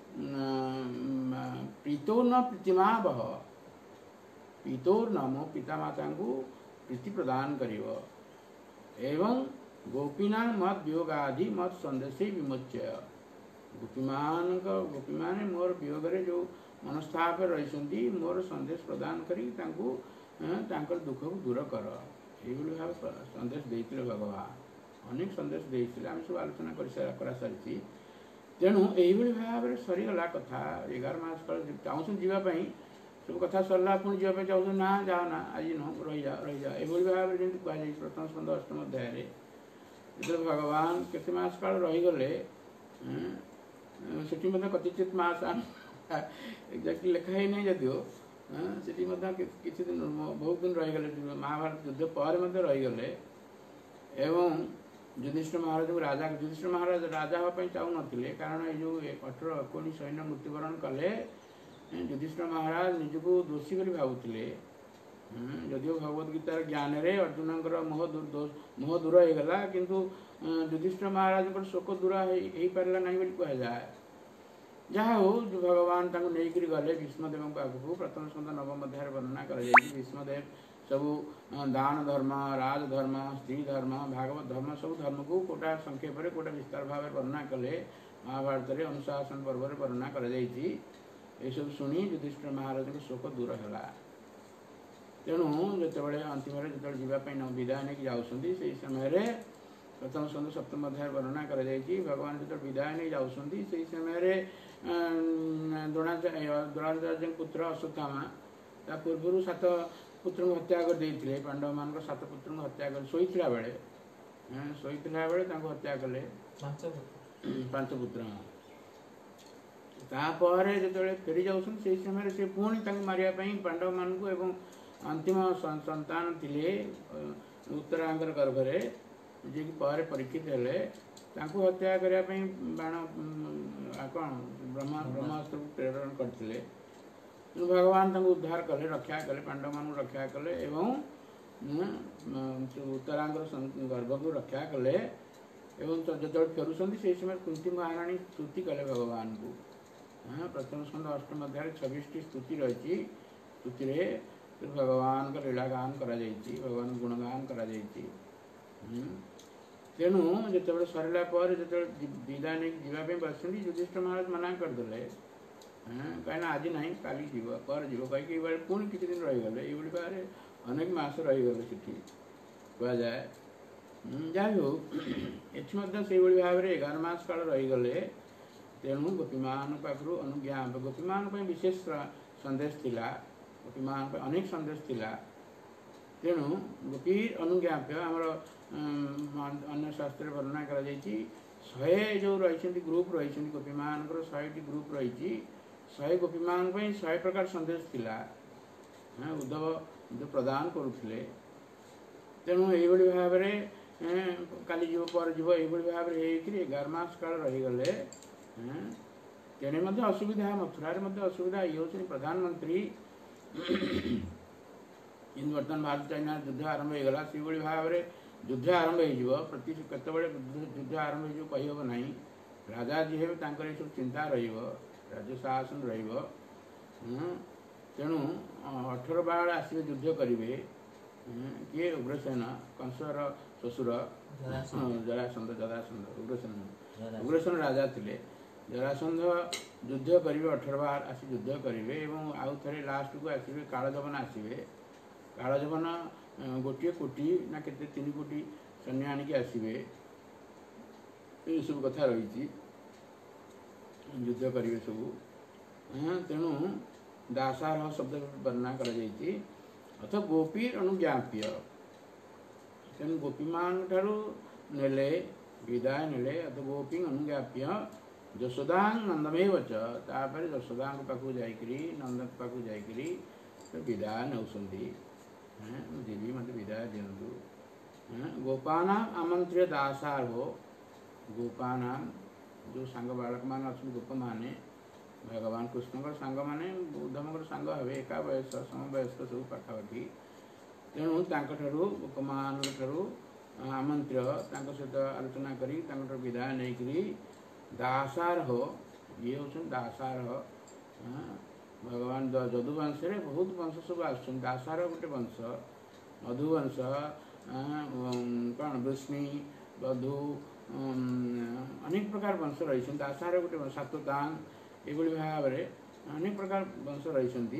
प्रीतो न प्रीतिमा बह प्रीतोर न मो पिता माता को प्रीति प्रदान करिव एवं गोपीना मत वियोग आदि मत संदेश विमोच्य गोपीमान गोपीमान मोर वियोग जो मनस्ताप रही मोर संदेश प्रदान कर दुख को दूर कर ये भाव संदेश देते भगवान अनेक संदेश देते आम सब आलोचना कर सारी तेणु यही भाव में सरीगला कथा एगार मस काल चाहूँ जावाई सब कथा सरला पुणी जावाई चाहूँ ना जाओ ना आज नुह रही जा रही जा ये भाव में जमी कहुई प्रथम स्कंद अष्टम अध्याय जो भगवान केते मस काल रहीगले सेठी कतिचित मस एक्जाक्टली लिखाई नहीं जदिव सेठी किसी दिन बहुत दिन रहीगले महाभारत युद्ध पर रहीगले एवं युधिष्ठिर महाराज को राजा युधिष्ठिर महाराज राजा हाँपाई चाहू नथिले कारण ये जो अठर एकोनी सैन्य मृत्युवरण कले युधिष्ठिर महाराज निजक दोषी बोली भावुले जदिव भगवद गीतार ज्ञान रे अर्जुन मोह दूर मोह दूर हो गला किंतु युधिष्ठिर महाराज शोक दूर हो पारा ना कहुए जहाँ हो जो भगवान नहीं गले भीष्मदेव आगू प्रथम स्कंद नवम अध्याय वर्णना कर भीष्मदेव सबू दान धर्म राजधर्म स्त्री धर्म भागवत धर्म सब धर्म को कोटा संक्षेप में कोटा विस्तार भाव वर्णना कले महाभारत में अनुशासन पर्व वर्णना कर सब शुणी युधिष्ठिर महाराज को शोक दूर है तेणु जो अंतिम जो जावाई विदाय नहीं जाऊँगी से समय प्रथम स्कंद सप्तम अध्याय वर्णना कर भगवान जो विदाय नहीं जाऊँगी से समय द्रोणाचार्य पुत्र अश्वत्थामा ता पूर्व सात पुत्र को हत्या कर देते पांडव मान सात पुत्र को हत्या कर शोला बेले शोला बेले हत्या कले पांच पुत्र तापर जो फेरी जाऊँ से समय से पुणी मारे पांडव मान को एवं अंतिम संतान थे उत्तरांगर गर्भरे जी पर परीक्षित हेले हत्या करने बाण कौन ब्रह्मा ब्रह्मास्त्र प्रेरण करते भगवान उद्धार कले रक्षा कले पांडव मान रक्षा कले एवं उत्तरांगर गर्भ को रक्षा कले एवं जो फेरुंट से समय कुंती महाराणी स्तुति कले भगवान को हाँ प्रथम स्कंद अष्टम अध्याय छब्बीस टी स्तुति रही स्तुति भगवान का लीला गान करा भगवान गुणगान करा तेणु जो सरला जो विदाय नहीं जावाई बस युधिष्ठिर महाराज मना करदे कहीं आज ना काली जीव पर जीव कहीं पुणी किसी दिन रहीगले ये बारे अनेक मस रहीगले से कहुए जहाँ भी हो ये से भाव में एगार मस काल रहीगले तेणु गोपीमान पाखु अनुज्ञा गोपीमान विशेष संदेश थिला गोपीमान अनेक संदेश थिला तेणु गोपी अनुज्ञाप्य आमर अन्य शास्त्र वर्णना कर शहे जो रही ग्रुप रही गोपीमान शहे ग्रुप रही शहे गोपीमान शहे प्रकार संदेश थिला हाँ उद्धव जो प्रदान करुले तेणु ये भाव काली जीव पर जीव ये भाव एगार मस काल रहीगले तेणे असुविधा मथुरा असुविधा ये हूँ प्रधानमंत्री इन बर्तमान भारत चाइना युद्ध आरंभ होगा से भाव में युद्ध आरंभ हो प्रति केतबे युद्ध आरंभ हो कहीहब ना राजा जी हे सब चिंता राज्य शासन तेणु अठर बार आसवे युद्ध करेंगे किए उग्रसेन कंसर ससुर जरासंध जरासंध उग्रसेन उग्रसेन राजा थे जरासंध युद्ध करेंगे अठर बार आसी युद्ध करेंगे आउ थे लास्ट को आसवे कालजवन आसवे कालजवन गोटे कोटी ना केते तीन कोटी सैन्य आणिक आसवे ये सब कथा रही युद्ध करेंगे सब तेणु दासारह शब्द वर्णना कर अथ गोपी अनुज्ञाप्य तेणु गोपी मान नेले विदाय नेले अथ गोपी अनुज्ञाप्य यशोदांग नंदमेव तापर यशोदा पाखु जाकरी नंद पाखु जाकरी विदाय नौसंती देवी मत विदाय दिंतु गोपाना आमंत्र्य दासारो गोपाना जो सांग बालक मान अच्छे गोप माने भगवान कृष्ण सांग मैंने उद्धम सांग हे एका वयस समवयस्क सब पाखापाखि तेणु गोप मान आमंत्र्य सहित आलोचना करी विदाय नहीं दासारह ये हूँ दासारह भगवान जदुवंश बहुत वंश सब आस दासार गोटे वंश मधुवंश कौन वृष्णि बधु अनेक प्रकार वंश रही दासार गोटे वंश सातोदान ये भाव में अनेक प्रकार वंश रही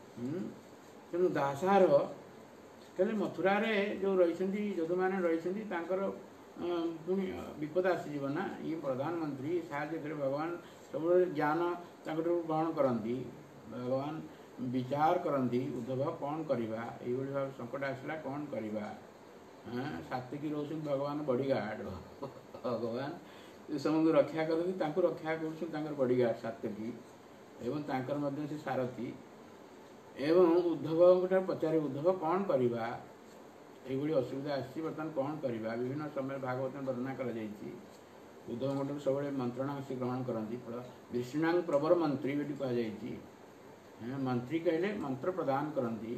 तेणु दासार कहले मथुरा रे जो रही जदु मैंने रही पुणी विपद आसीजना ये प्रधानमंत्री साहय भगवान सब ज्ञान ग्रहण करती भगवान विचार करती उद्धव कौन करवा ये भाव संकट आसला कौन करवा सात्विकी रोशन भगवान बॉडीगार्ड भगवान समस्त रक्षा करती रक्षा कर बॉडीगार्ड सात्विकी एवं तांकर से सारथी एवं उद्धव पचारे उद्धव कौन करवा ये असुविधा आसी बर्तमान कौन करवा विभिन्न समय भागवत वर्णना कर उद्धव गोटे सब मंत्रणा से ग्रहण करती विष्णुनांग प्रवर मंत्री भी कहुई मंत्री कहले मंत्र प्रदान करती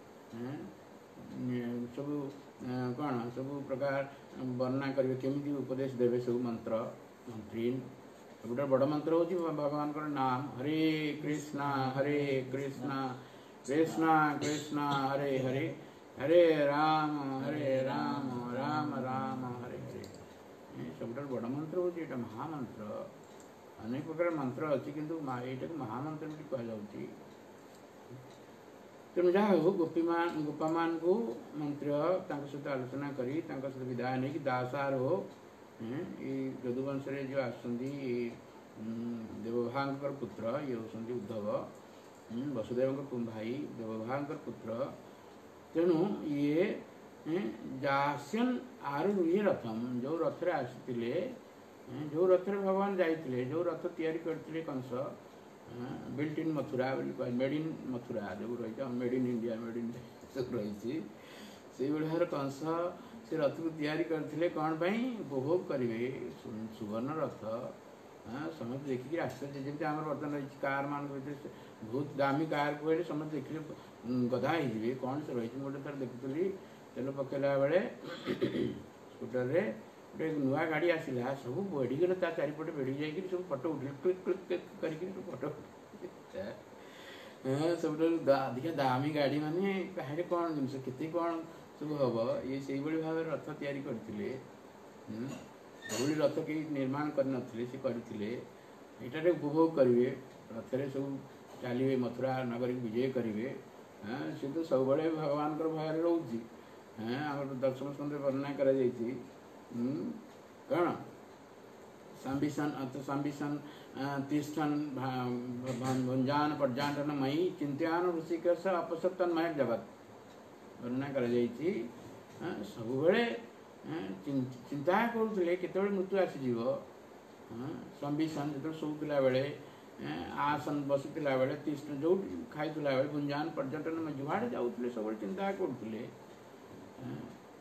सब कौन सब प्रकार वर्णना करेंगे केमी उपदेश देवे सब मंत्र मंत्री गोटे बड़ मंत्र हूँ भगवान का नाम हरे कृष्णा हरे कृष्णा कृष्णा कृष्णा हरे हरे हरे राम हरे राम राम राम हरे हरे सब बड़ मंत्र हूँ ये महामंत्र अनेक प्रकार मंत्र अच्छी किंतु यहाँ महामंत्र भी कहुच्छी तेणु जहाँ हो गोपी मान गोपा मान को मंत्र सहित आलोचना करी सहित विदाय नहीं दासार हो ये यदुवंश जो आसुँच देवभांकर पुत्र ये हूँ उद्धव वसुदेव भाई देवभांकर पुत्र तेणु ये जास्यन आरुह्य रथम जो रथ आसी जो रथ भगवान जाते जो रथ तैयारी करते Kansa built in Mathura made in Mathura जो रही made in India made in सब रही से भाव कंस से रथ को तैयारी करते कौन पाई उपभोग करेंगे सुवर्ण रथ समस्त देखिए आश्चर्य जमी आम बर्तमान रही कार मान बहुत दामी कार को समस्त देखिए गधा हो कौन से रही गोटे थर देखुली तेल पकड़ा बेले स्कूटर रे गोटे नुआ गाड़ी आसला सब बेड़ीगले चारिपटे बेड़ी जाकि सब फटो उठे क्लिक क्लिक करके फटो सब अधिका दामी गाड़ी माने कहे कौन जिन के कौन सब हम ये से भाव रथ तैयारी करते भूल रथ कई निर्माण करते से करते यहाँ उपभोग करेंगे रथ सब चलिए मथुरा नगरी विजय करेंगे सी तो सब भगवान भय रोचे आम दर्शन स्कंद वर्णना कर कौन संबिशन संबिशन तिष्ठन भंजान पर्जाटन मई चिंत्यान ऋषिकेश अपसतन्मय जगत वर्णना कर सब चिंता करुले केत मृत्यु आसीज संबिशन जो शोला बेले आसन बसुला बेले तीष्ण जो खाईला बेले गुंजान पर्यटन में जुआड़े जाऊे सब चिंता करुले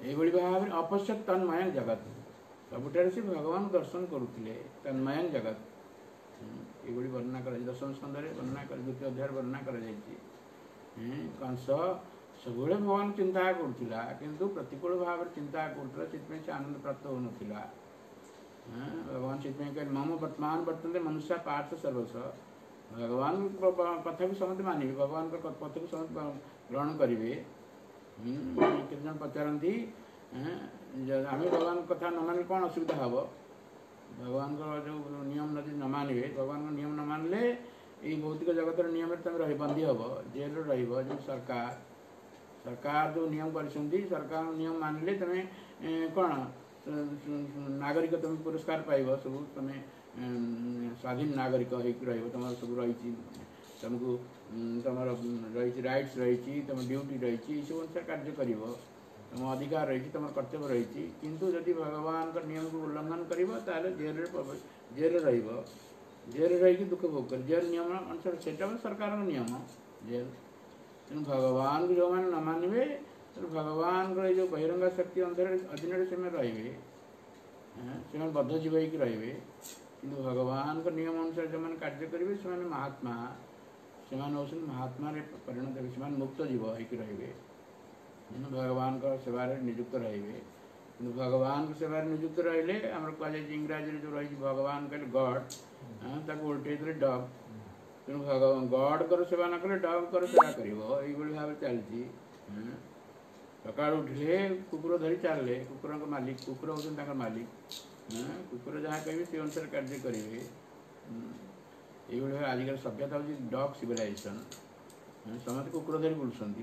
ଏଇଭଳି ଭାବରେ ଅପଶ୍ୟତ ତନ୍ମୟ ଜଗତ ସବୁଠାରେ ସେ ଭଗବାନ ଦର୍ଶନ କରୁଥିଲେ ତନ୍ମୟ ଜଗତ ଏଇଭଳି ବର୍ଣ୍ଣନା କରାଯାଇଛି ଦଶମ ସ୍କନ୍ଧରେ ବର୍ଣ୍ଣନା କରି ଦ୍ୱିତୀୟ ଅଧ୍ୟାୟରେ ବର୍ଣ୍ଣନା କରାଯାଇଛି। କଂସ ସବୁବେଳେ ଭଗବାନ ଚିନ୍ତା କରୁଥିଲା କିନ୍ତୁ ପ୍ରତିକୂଳ ଭାବରେ ଚିନ୍ତା କରୁଥିଲା ସେଥିପାଇଁ ସେ ଆନନ୍ଦ ପ୍ରାପ୍ତ ହେଉନଥିଲା। ଭଗବାନ ସେଥିପାଇଁ କହିଲେ ମମ ବର୍ତ୍ତମାନ ବର୍ତ୍ତମାନ ମନୁଷ୍ୟ ପାର୍ଥ ସର୍ବସ୍ୱ ଭଗବାନ କଥାକୁ ସମସ୍ତେ ମାନିବେ ଭଗବାନଙ୍କ କଥାକୁ ସମସ୍ତେ ଗ୍ରହଣ କରିବେ। କେତେଜଣ ପଚାରନ୍ତି ଆମେ ଭଗବାନଙ୍କ କଥା ନ ମାନିଲେ କ'ଣ ଅସୁବିଧା ହେବ ଭଗବାନଙ୍କର ଯେଉଁ ନିୟମ ଯଦି ନ ମାନିବେ ଭଗବାନଙ୍କ ନିୟମ ନ ମାନିଲେ ଏଇ ଭୌତିକ ଜଗତର ନିୟମରେ ତୁମେ ରହି ବନ୍ଦୀ ହେବ ଜେଲରେ ରହିବ। ଯେଉଁ ସରକାର ସରକାର ଯେଉଁ ନିୟମ କରିଛନ୍ତି ସରକାରଙ୍କ ନିୟମ ମାନିଲେ ତୁମେ କ'ଣ ନାଗରିକ ତୁମେ ପୁରସ୍କାର ପାଇବ ସବୁ ତୁମେ ସ୍ୱାଧୀନ ନାଗରିକ ହେଇକି ରହିବ ତୁମର ସବୁ ରହିଛି ତୁମକୁ ତୁମର ରହିଛି ରାଇଟ୍ସ ରହିଛି ତୁମ ଡ୍ୟୁଟି ରହିଛି ଏସବୁ ଅନୁସାରେ କାର୍ଯ୍ୟ କରିବ ତୁମ ଅଧିକାର ରହିଛି ତୁମର କର୍ତ୍ତବ୍ୟ ରହିଛି। କିନ୍ତୁ ଯଦି ଭଗବାନଙ୍କ ନିୟମକୁ ଉଲ୍ଲଂଘନ କରିବ ତାହେଲେ ଜେଲରେ ଜେଲରେ ରହିବ ଜେଲରେ ରହିକି ଦୁଃଖ ଭୋଗ କରିବ ଜେଲ ନିୟମ ଅନୁସାରେ ସେଇଟା ସରକାରଙ୍କ ନିୟମ ଜେଲ। ତେଣୁ ଭଗବାନଙ୍କୁ ଯେଉଁମାନେ ନ ମାନିବେ ତେଣୁ ଭଗବାନଙ୍କର ଏଇ ଯେଉଁ ବହିରଙ୍ଗ ଶକ୍ତି ଅଧୀନରେ ଅଧୀନରେ ସେମାନେ ରହିବେ ସେମାନେ ବଦ୍ଧଜୀବ ହେଇକି ରହିବେ। କିନ୍ତୁ ଭଗବାନଙ୍କ ନିୟମ ଅନୁସାରେ ଯେଉଁମାନେ କାର୍ଯ୍ୟ କରିବେ ସେମାନେ ମହାତ୍ମା ସେମାନେ ହେଉଛନ୍ତି ମହାତ୍ମାରେ ପରିଣତ ହେବେ ସେମାନେ ମୁକ୍ତ ଜୀବ ହେଇକି ରହିବେ ଭଗବାନଙ୍କ ସେବାରେ ନିଯୁକ୍ତ ରହିବେ। କିନ୍ତୁ ଭଗବାନଙ୍କ ସେବାରେ ନିଯୁକ୍ତ ରହିଲେ ଆମର କୁହାଯାଇଛି ଇଂରାଜୀରେ ଯେଉଁ ରହିଛି ଭଗବାନ କହିଲେ ଗଡ୍ ତାକୁ ଓଲଟେଇ ଦେଲେ ଡଗ୍ ତେଣୁ ଭଗବାନ ଗଡ୍ଙ୍କର ସେବା ନ କଲେ ଡଗ୍ଙ୍କର ସେବା କରିବ ଏଇଭଳି ଭାବରେ ଚାଲିଛି। ସକାଳୁ ଉଠିଲେ କୁକୁର ଧରି ଚାଲିଲେ କୁକୁରଙ୍କ ମାଲିକ କୁକୁର ହେଉଛନ୍ତି ତାଙ୍କର ମାଲିକ କୁକୁର ଯାହା କହିବେ ସେ ଅନୁସାରେ କାର୍ଯ୍ୟ କରିବେ। ଏଇଭଳି ଭାବେ ଆଜିକାଲି ସଭ୍ୟତା ହେଉଛି ଡଗ୍ ସିଭିଲାଇଜେସନ୍ ସମସ୍ତେ କୁକୁର ଧରି ବୁଲୁଛନ୍ତି।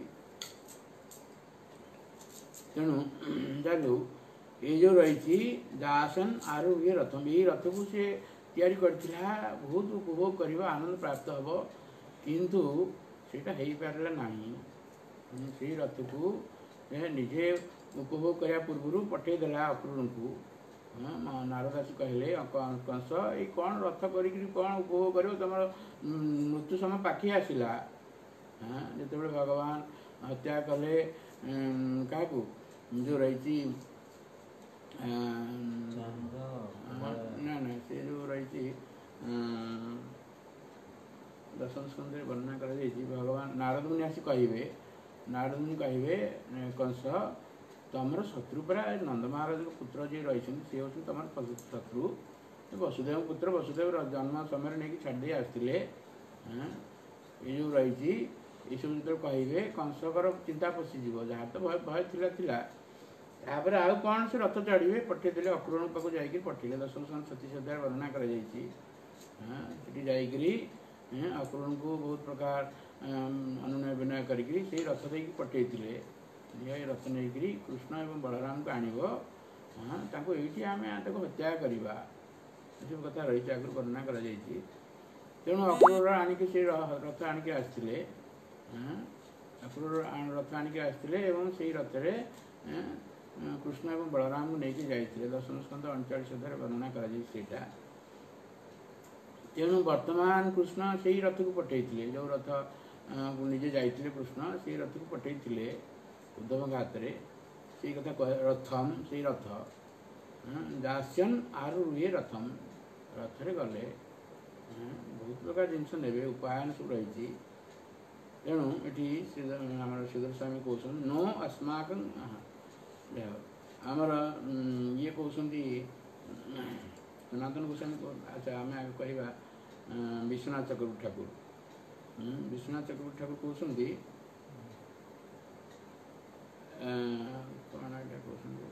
ତେଣୁ ଯାକୁ ଏଇ ଯେଉଁ ରହିଛି ଦାସନ ଆରୁ ଇଏ ରଥ ଏଇ ରଥକୁ ସେ ତିଆରି କରିଥିଲା ବହୁତ ଉପଭୋଗ କରିବ ଆନନ୍ଦ ପ୍ରାପ୍ତ ହେବ କିନ୍ତୁ ସେଇଟା ହେଇପାରିଲା ନାହିଁ। ସେଇ ରଥକୁ ନିଜେ ଉପଭୋଗ କରିବା ପୂର୍ବରୁ ପଠେଇଦେଲା ଅକ୍ରୁରଙ୍କୁ। ନାରଦ ଆସି କହିଲେ କଂସ ଏଇ କ'ଣ ରଥ କରିକିରି କ'ଣ ଉପଭୋଗ କରିବ ତୁମର ମୃତ୍ୟୁ ସମୟ ପାଖି ଆସିଲା। ଯେତେବେଳେ ଭଗବାନ ହତ୍ୟା କଲେ କାହାକୁ ଯେଉଁ ରହିଛି ନା ନା ସେ ଯେଉଁ ରହିଛି ଦଶମ ସ୍କନ୍ଧରେ ବର୍ଣ୍ଣନା କରାଯାଇଛି ଭଗବାନ ନାରଦ ମୁନି ଆସି କହିବେ ନାରଦ ମୁନି କହିବେ କଂସ ତମର ଶତ୍ରୁ ପରା ନନ୍ଦ ମହାରାଜଙ୍କ ପୁତ୍ର ଯିଏ ରହିଛନ୍ତି ସେ ହେଉଛନ୍ତି ତମର ଶତ୍ରୁ ବସୁଦେବ ପୁତ୍ର ବସୁଦେବ ଜନ୍ମ ସମୟରେ ନେଇକି ଛାଡ଼ିଦେଇ ଆସିଥିଲେ। ଏ ଯେଉଁ ରହିଛି ଏସବୁ ଯେତେବେଳେ କହିବେ କଂସଙ୍କର ଚିନ୍ତା ପଶିଯିବ ଯାହା ତ ଭୟ ଭୟ ଥିଲା ଥିଲା ତାପରେ ଆଉ କ'ଣ ସେ ରଥ ଚଢ଼ିବେ ପଠେଇଦେଲେ ଅକ୍ରୁରଙ୍କ ପାଖକୁ ଯାଇକି ପଠେଇଲେ ଦଶମ ସ୍କନ୍ଧ ଛତିଶ ଅଧ୍ୟାୟରେ ବର୍ଣ୍ଣନା କରାଯାଇଛି। ସେଠି ଯାଇକରି ଅକ୍ରୁରଙ୍କୁ ବହୁତ ପ୍ରକାର ଅନୁନୟ ବିନୟ କରିକି ସେଇ ରଥ ଦେଇକି ପଠେଇଥିଲେ ଏ ରଥ ନେଇକରି କୃଷ୍ଣ ଏବଂ ବଳରାମଙ୍କୁ ଆଣିବ ତାଙ୍କୁ ଏଇଠି ଆମେ ତାକୁ ହତ୍ୟା କରିବା ଏସବୁ କଥା ରହିଛି ଆଗରୁ ବର୍ଣ୍ଣନା କରାଯାଇଛି। ତେଣୁ ଅକ୍ରୁର ଆଣିକି ସେ ରଥ ଆଣିକି ଆସିଥିଲେ ଅକ୍ରୁର ରଥ ଆଣିକି ଆସିଥିଲେ ଏବଂ ସେଇ ରଥରେ କୃଷ୍ଣ ଏବଂ ବଳରାମଙ୍କୁ ନେଇକି ଯାଇଥିଲେ ଦଶମ ସ୍କନ୍ଧ ଅଣଚାଳିଶ ଅଧ୍ୟାୟରେ ବର୍ଣ୍ଣନା କରାଯାଇଛି ସେଇଟା। ତେଣୁ ବର୍ତ୍ତମାନ କୃଷ୍ଣ ସେଇ ରଥକୁ ପଠେଇଥିଲେ ଯେଉଁ ରଥ ନିଜେ ଯାଇଥିଲେ କୃଷ୍ଣ ସେଇ ରଥକୁ ପଠେଇଥିଲେ ଉଦ୍ଧବଙ୍କ ହାତରେ ସେଇ କଥା ରଥମ ସେଇ ରଥ ଦାସ୍ୟନ ଆରୁ ରୁହେ ରଥମ ରଥରେ ଗଲେ ବହୁତ ପ୍ରକାର ଜିନିଷ ନେବେ ଉପାୟନ ସବୁ ରହିଛି। ତେଣୁ ଏଠି ଆମର ଶ୍ରୀଧର ସ୍ୱାମୀ କହୁଛନ୍ତି ନୋ अस्माक ଆମର ଇଏ କହୁଛନ୍ତି ସନାତନ ଗୋସ୍ୱାମୀ ଆଚ୍ଛା ଆମେ ଆଗ କହିବା ବିଶ୍ୱନାଥ ଚକ୍ରବର୍ତ୍ତୀ ଠାକୁର ବିଶ୍ୱନାଥ ଚକ୍ରବର୍ତ୍ତୀ ଠାକୁର କହୁଛନ୍ତି କ'ଣ ଏଇଟା କହୁଛନ୍ତି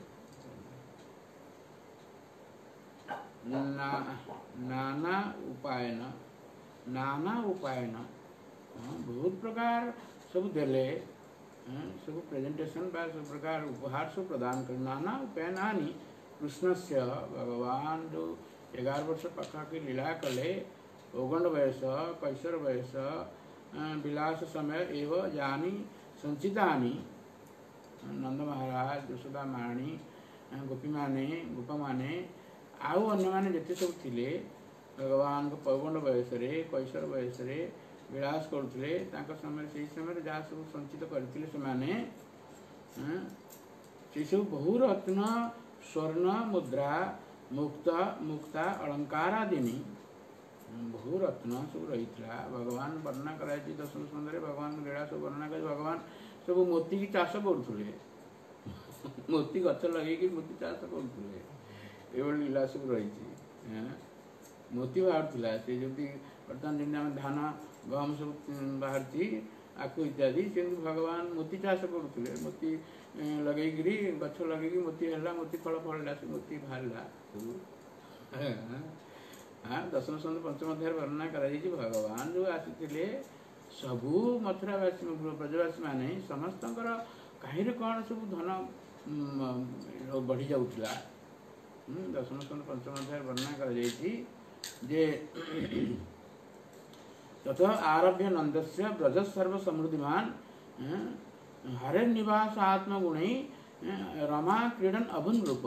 नाना उपायन नाना उपायन बहुत प्रकार सब देले सब प्रेजेंटेशन बा सब प्रकार उपहार सब प्रदान कर नाना उपायन आनी कृष्ण से भगवान जो ग्यारह वर्ष पाखापाखि लीला कले ओगंड वयस कैशोर वयस विलास समय एवं जानी संचितानी नंद महाराज यशोदा माणी गोपी माने गोपा माने आउ अन्य माने जिते सब थिले भगवान को पौगंड वयस कैशोर वयस विलास करुले समय से समय जहाँ सब संचित करते से से सब बहु रत्न स्वर्ण मुद्रा मुक्ता मुक्ता अलंकार आदि बहु रत्न सब रही भगवान वर्णना कराई दशम स्कंदे भगवान लीला सब वर्णना कर भगवान सब मोती की चाष करुले मोती गच लगे मोती चाष करुले ये लीला सब रही मोती बाहर से जमी बर्तमान जमी आम धान गहम सब बाहर आखु इत्यादि से भगवान मोती चाष करुले मोती लगे गछ लगे मोती है मोती फल फल से मोती बाहर हाँ दशम स्कंद पंचम अध्याय वर्णना कराई भगवान जो आसी सबू मथुरावासी ब्रजवासी मान समस्त कहीं कौन सब धन बढ़ी जाऊला दशम स्कंद पंचम अध्याय वर्णना कराई तथा आरभ्य नंदस्य ब्रज सर्व समृद्धिमान हरे निवास आत्मगुण रमा क्रीडन अभुन रूप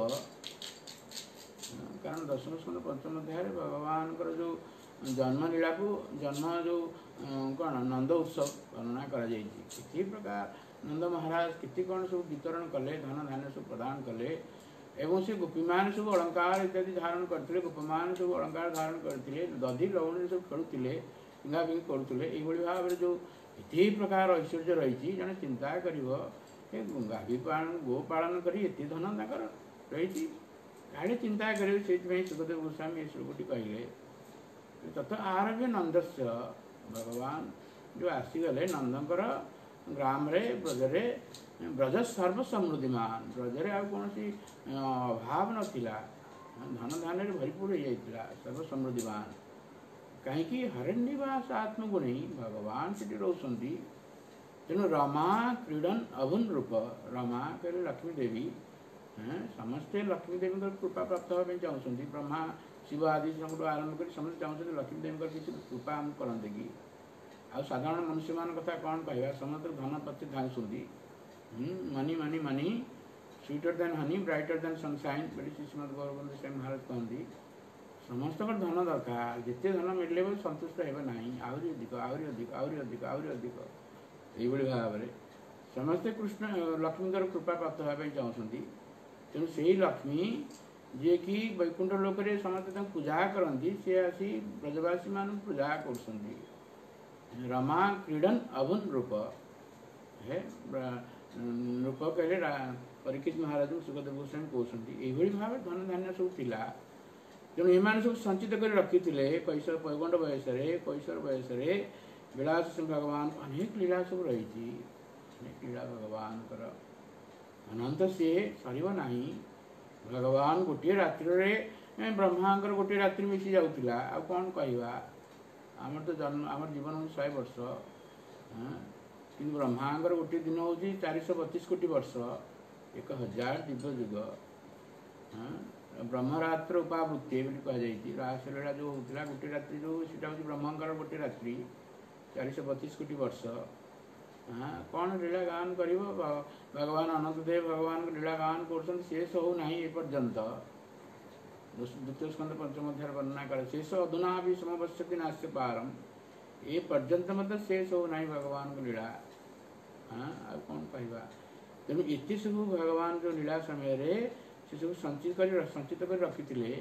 कारण दशम स्कंद पंचम अध्याय भगवान जो जन्म लीला को जन्म जो कौन नंद उत्सव वर्णना कर प्रकार नंद महाराज किति कौन सब वितरण कले धन धान्य सब प्रदान कले एवं से गोपीमान सब अलंकार इत्यादि धारण करते गोपमान सब अलंकार धारण करते दधि लवण सब खेलुले फिंगा फिंगी करुले ये भाव में जो ये प्रकार ऐश्वर्य रही जड़े चिंता कर गाभी पालन गो पालन कर धन रही आड़े चिंता करें सुखदेव गोस्वामी ये श्लोकटी कहले तथा आरभ्य नंदस्य भगवान जो आसीगले नंदकर ग्राम रे ब्रजरे ब्रज सर्व समृद्धिमान ब्रजरे आ कौन सी अभाव नाला धन धान भरपूर हो जाता सर्व समृद्धिमान कहीं हरण्यवास आत्मगुणी भगवान से रोचंती तेणु रमा क्रीडन अभुन रूप रमा कहले लक्ष्मी देवी समस्ते लक्ष्मी देवी कृपा प्राप्त होगा चाहते ब्रह्मा शिव आदि सब आरंभ कर समस्त चाहते लक्ष्मी देवी किसी कृपा आम करते कि आ साधारण मनुष्य मान कथा कौन कह समस्त धन प्रति धांसुंदी money money money sweeter than honey brighter than sunshine बोली श्रीमद गौरवंद स्वामी महाराज कहती समस्त धन दरकार जिते धन मिले भी संतुष्ट होना आहरी अधिक आहरी अधिक आहरी अधिक आहरी अधिक ये भाव में समस्ते कृष्ण लक्ष्मी कृपा प्राप्त होगा चाहते तेणु से लक्ष्मी जी कि वैकुंठ लोक समस्त पूजा करती सी आसी ब्रजवासी मान पूजा कर रमा क्रीडन अभुन रूप है रूप कहले परीक्षित महाराज सुखदेव गोस्वामी कहते ये भाव धन धान्य सब थिला तेणु एम सब संचित कर रखी कैशोर पैगंड बयस कैशोर बयस विलास भगवान अनेक लीला सब रही अनेक लीला भगवान अनंत से सरना भगवान गोटे रात्रि ब्रह्मांकर गोटे रात्रि मिसी जाऊला आ कौन कहवा आमर तो जन्म आम जीवन हूँ शहे वर्ष कि ब्रह्मांकर गोटे दिन हूँ चार सौ बतीस कोटी वर्ष एक हजार दिव्य युग ब्रह्मरात्र उपावृत्ति कहुई रासलीला जो होता गोटे रात्रि जो सीटा हूँ ब्रह्मंकर गोटे रात्रि चार सौ बतीस कोटी वर्ष हाँ कौन लीला गान कर भगवान अनंत देव भगवान लीला गान कर शेष हो ना एपर्यंत द्वितीय स्कंद पंचम अध्याय वर्णना कर शेष अधुना भी समवश्यति नास्य पारम ये पर्यंत मतलब शेष हो ना भगवान को लीला हाँ आ कौन कहवा तेणु ये सब भगवान जो लीला समय से सब संचित कर संचित कर रखी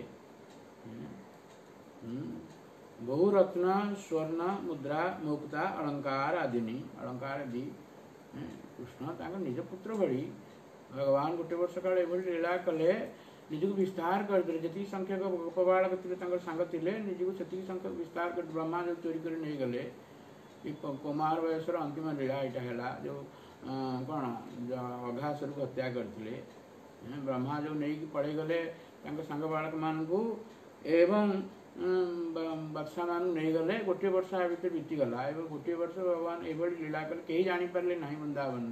बहुरत्न स्वर्ण मुद्रा मुक्ता अलंकार आदि अलंकार आदि कृष्ण निज पुत्र भली भगवान गोटे वर्ष काल ये लीला कले निजक विस्तार करदे जी संख्यक गोपबाड़क थे सांग थे निजक से संख्यक विस्तार कर ब्रह्मा जो चोरी कर नहीं गले कुमार वयसर अंतिम लीला यहाँ है जो कौन अघासुर को हत्या करते ब्रह्मा जो नहीं पढ़े गले सांग बाड़क मान एवं वर्षा मान नहीं गले गोटे वर्ष आ भर बीतीगला एवं गोटे वर्ष भगवान ये लीला कले कहीं जापारे ना वृंदावन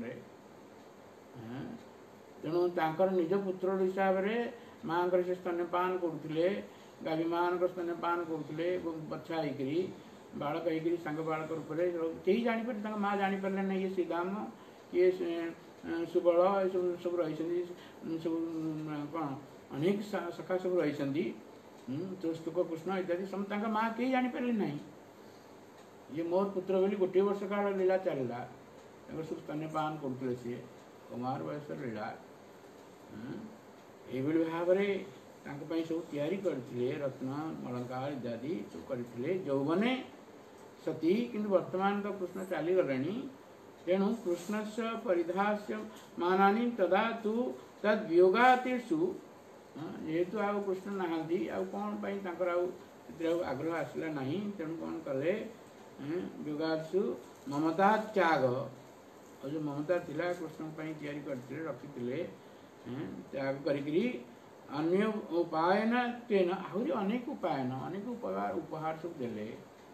तेणु तांकर निज पुत्र हिसाब से माँ से स्तन्यपान करते गाभी मान स्तन्यपान करते बच्चा होकर बालक होकर सांग बालक रूप कहीं जापारे माँ जापारे ना ये श्रीदाम ये सुबल ये सब सब रही सब कौन अनेक सखा सब रही तुस्तुक कृष्ण इत्यादि समस्त माँ कहीं जापारे ना ये मोर पुत्र बोली गोटे वर्ष काल लीला चलला सब स्तन्यपान करते सी कुमार वयस लीला ଏଇଭଳି ଭାବରେ ତାଙ୍କ ପାଇଁ ସବୁ ତିଆରି କରିଥିଲେ ରତ୍ନ ଅଳଙ୍କାର ଇତ୍ୟାଦି ସବୁ କରିଥିଲେ ଯୌବନେ ସତୀ। କିନ୍ତୁ ବର୍ତ୍ତମାନ ତ କୃଷ୍ଣ ଚାଲିଗଲେଣି, ତେଣୁ କୃଷ୍ଣସ୍ୟ ପରିଧାସ୍ୟ ମାନାନି ତଦା ତୁ ତଦ୍ ବିୟୋଗାତିଷୁ। ଯେହେତୁ ଆଉ କୃଷ୍ଣ ନାହାନ୍ତି, ଆଉ କ'ଣ ପାଇଁ ତାଙ୍କର ଆଉ ସେଥିରେ ଆଉ ଆଗ୍ରହ ଆସିଲା ନାହିଁ, ତେଣୁ କ'ଣ କଲେ ବିୟୋଗାତିଷୁ ମମତା ତ୍ୟାଗ। ଆଉ ଯେଉଁ ମମତା ଥିଲା କୃଷ୍ଣଙ୍କ ପାଇଁ ତିଆରି କରିଥିଲେ ରଖିଥିଲେ, ତ୍ୟାଗ କରିକିରି ଅନ୍ୟ ଉପାୟନ ତେନ ଆହୁରି ଅନେକ ଉପାୟନ ଅନେକ ଉପହାର ଉପହାର ସବୁ ଦେଲେ।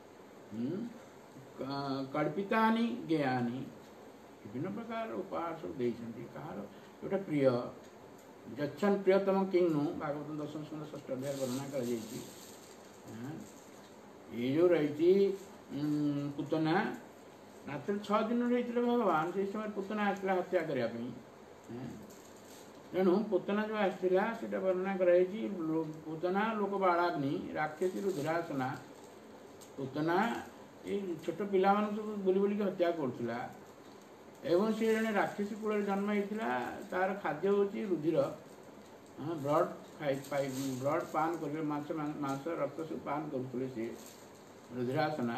କଳ୍ପିତାନି ଜ୍ଞେୟାନି ବିଭିନ୍ନ ପ୍ରକାର ଉପହାର ସବୁ ଦେଇଛନ୍ତି। କାହାର ଯେଉଁଟା ପ୍ରିୟ ଯଚ୍ଛନ୍ ପ୍ରିୟତମ କିଙ୍ଗନୁ ଭାଗବତ ଦଶମ ସ୍କନ୍ଧ ଷଷ୍ଠ ଅଧ୍ୟାୟ ବର୍ଣ୍ଣନା କରାଯାଇଛି। ଏଇ ଯେଉଁ ରହିଛି ପୁତନା ରାତିରେ ଛଅ ଦିନ ରହିଥିଲେ ଭଗବାନ, ସେଇ ସମୟରେ ପୁତନା ଆସିଥିଲା ହତ୍ୟା କରିବା ପାଇଁ। ତେଣୁ ପୁତନା ଯେଉଁ ଆସିଥିଲା ସେଇଟା ବର୍ଣ୍ଣନା କରାଯାଇଛି। ପୁତନା ଲୋକ ବାଳାଗ୍ନି ରାକ୍ଷସୀ ରୁଦ୍ରାସନା। ପୁତନା ଏଇ ଛୋଟ ପିଲାମାନଙ୍କୁ ସବୁ ବୁଲି ବୁଲିକି ହତ୍ୟା କରୁଥିଲା ଏବଂ ସେ ଜଣେ ରାକ୍ଷସୀ କୂଳରେ ଜନ୍ମ ହେଇଥିଲା। ତାର ଖାଦ୍ୟ ହେଉଛି ରୁଧିର, ବ୍ଲଡ଼ ଖାଇ ପାଇ ବ୍ଲଡ଼ ପାନ କରିବେ, ମାଂସ ମାଂସ ରକ୍ତ ସବୁ ପାନ କରୁଥିଲେ ସେ ରୁଦ୍ରାସନା।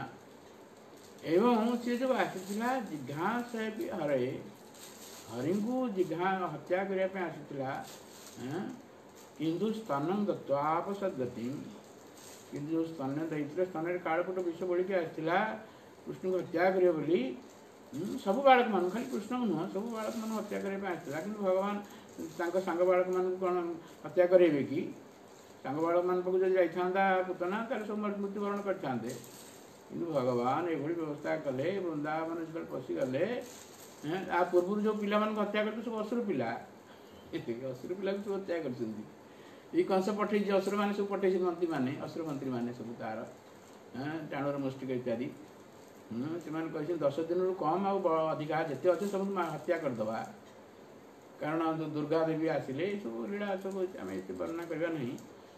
ଏବଂ ସେ ଯେଉଁ ଆସିଥିଲା ଜିଘାଂସେ ବି ହରେ, ହରିଙ୍କୁ ଜିଘା ହତ୍ୟା କରିବା ପାଇଁ ଆସିଥିଲା। କିନ୍ତୁ ସ୍ତନଂ ଦତ୍ୱାପସଦ୍ଗତି, କିନ୍ତୁ ଯେଉଁ ସ୍ତନ ଦେଇଥିଲେ ସ୍ତନରେ କାଳକୂଟ ବିଷ ବୋଳିକି ଆସିଥିଲା କୃଷ୍ଣଙ୍କୁ ହତ୍ୟା କରିବ ବୋଲି। ସବୁ ବାଳକମାନଙ୍କୁ, ଖାଲି କୃଷ୍ଣଙ୍କୁ ନୁହଁ, ସବୁ ବାଳକମାନଙ୍କୁ ହତ୍ୟା କରିବା ପାଇଁ ଆସିଥିଲା। କିନ୍ତୁ ଭଗବାନ ତାଙ୍କ ସାଙ୍ଗ ବାଳକମାନଙ୍କୁ କ'ଣ ହତ୍ୟା କରାଇବେ କି? ସାଙ୍ଗ ବାଳକମାନଙ୍କ ପାଖକୁ ଯଦି ଯାଇଥାନ୍ତା ପୁତନା, ତାହେଲେ ସବୁ ମୃତ୍ୟୁବରଣ କରିଥାନ୍ତେ। କିନ୍ତୁ ଭଗବାନ ଏଭଳି ବ୍ୟବସ୍ଥା କଲେ, ବୃନ୍ଦାବନ ଯେତେବେଳେ ପଶିଗଲେ, ଆ ପୂର୍ବରୁ ଯେଉଁ ପିଲାମାନଙ୍କୁ ହତ୍ୟା କରିଥିଲେ ସବୁ ଅସୁର ପିଲା, ଏତିକି ଅସୁର ପିଲାକୁ ସବୁ ହତ୍ୟା କରିଛନ୍ତି। ଏଇ କଂସ ପଠେଇଛି, ଅସୁରମାନେ ସବୁ ପଠେଇଛନ୍ତି, ମନ୍ତ୍ରୀମାନେ ଅସୁର ମନ୍ତ୍ରୀମାନେ ସବୁ ତାର ଚାଣୁର ମୁଷ୍ଟିକ ଇତ୍ୟାଦି। ସେମାନେ କହିଛନ୍ତି ଦଶ ଦିନରୁ କମ୍ ଆଉ ଅଧିକା ଯେତେ ଅଛି ସବୁ ହତ୍ୟା କରିଦେବା। କାରଣ ଦୁର୍ଗା ଦେବୀ ଆସିଲେ ଏସବୁ ଲୀଳା ସବୁ ଆମେ ଏତେ ବର୍ଣ୍ଣନା କରିବା ନାହିଁ।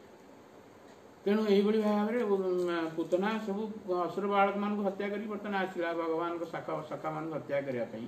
ତେଣୁ ଏହିଭଳି ଭାବରେ ପୁତନା ସବୁ ଅସୁର ବାଳକମାନଙ୍କୁ ହତ୍ୟା କରି ବର୍ତ୍ତମାନ ଆସିଲା ଭଗବାନଙ୍କ ଶାଖା ସଖାମାନଙ୍କୁ ହତ୍ୟା କରିବା ପାଇଁ।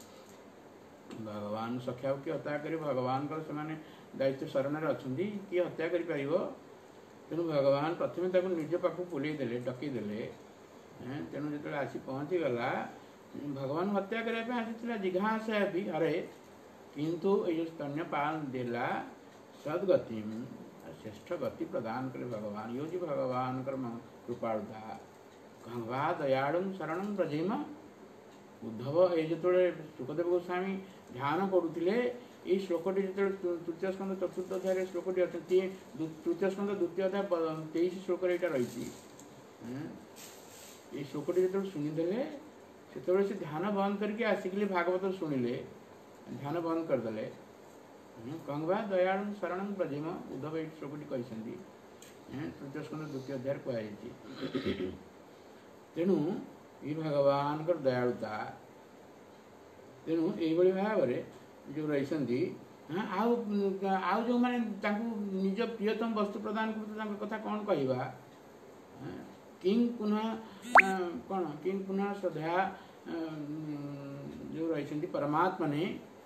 ଭଗବାନ ସଖ୍ୟାକୁ କିଏ ହତ୍ୟା କରି, ଭଗବାନଙ୍କର ସେମାନେ ଦାୟିତ୍ୱ ଶରଣରେ ଅଛନ୍ତି, କିଏ ହତ୍ୟା କରିପାରିବ? ତେଣୁ ଭଗବାନ ପ୍ରଥମେ ତାକୁ ନିଜ ପାଖକୁ ବୁଲେଇ ଦେଲେ, ଡକେଇ ଦେଲେ। ତେଣୁ ଯେତେବେଳେ ଆସି ପହଞ୍ଚିଗଲା, ଭଗବାନ ହତ୍ୟା କରିବା ପାଇଁ ଆସିଥିଲା ଜିଘାଂସେ ବି ହରେ, କିନ୍ତୁ ଏଇ ଯେଉଁ ସ୍ତନ୍ୟପାନ ଦେଲା ସଦ୍ଗତି, ଶ୍ରେଷ୍ଠ ଗତି ପ୍ରଦାନ କଲେ ଭଗବାନ। ଇଏ ହେଉଛି ଭଗବାନଙ୍କର କୃପାଳୁତା। ଗଙ୍ଗ ଦୟାଳୁ ଶରଣ ବ୍ରଜେମ। ଉଦ୍ଧବ ଏ ଯେତେବେଳେ ସୁଖଦେବ ଗୋସ୍ୱାମୀ ଧ୍ୟାନ କରୁଥିଲେ, ଏଇ ଶ୍ଲୋକଟି ଯେତେବେଳେ ତୃତୀୟ ସ୍କନ୍ଧ ଚତୁର୍ଥ ଅଧ୍ୟାୟରେ ଶ୍ଲୋକଟି ଅଛନ୍ତି, ତୃତୀୟ ସ୍କନ୍ଧ ଦ୍ୱିତୀୟ ଅଧ୍ୟାୟ ତେଇଶ ଶ୍ଲୋକରେ ଏଇଟା ରହିଛି। ଏଇ ଶ୍ଲୋକଟି ଯେତେବେଳେ ଶୁଣିଦେଲେ, ସେତେବେଳେ ସେ ଧ୍ୟାନ ବନ୍ଦ କରିକି ଆସିକି ଭାଗବତ ଶୁଣିଲେ, ଧ୍ୟାନ ବନ୍ଦ କରିଦେଲେ। ଗଙ୍ଗବା ଦୟାଳୁ ଶରଣ ବ୍ରଜେମ, ଉଦ୍ଧବ ଏଇ ଶ୍ଲୋକଟି କହିଛନ୍ତି, ତୃତୀୟ ସ୍କନ୍ଧ ଦ୍ୱିତୀୟ ଅଧ୍ୟାୟରେ କୁହାଯାଇଛି। ତେଣୁ ଏଇ ଭଗବାନଙ୍କର ଦୟାଳୁତା। ତେଣୁ ଏଇଭଳି ଭାବରେ ଯେଉଁ ରହିଛନ୍ତି, ଆଉ ଆଉ ଯେଉଁମାନେ ତାଙ୍କୁ ନିଜ ପ୍ରିୟତମ ବସ୍ତୁ ପ୍ରଦାନ କରୁଥିଲେ ତାଙ୍କ କଥା କ'ଣ କହିବା? କିଂ ପୁନଃ କ'ଣ କିଂ ପୁନଃ ଶ୍ରଦ୍ଧା ଯେଉଁ ରହିଛନ୍ତି ପରମାତ୍ମାନେ,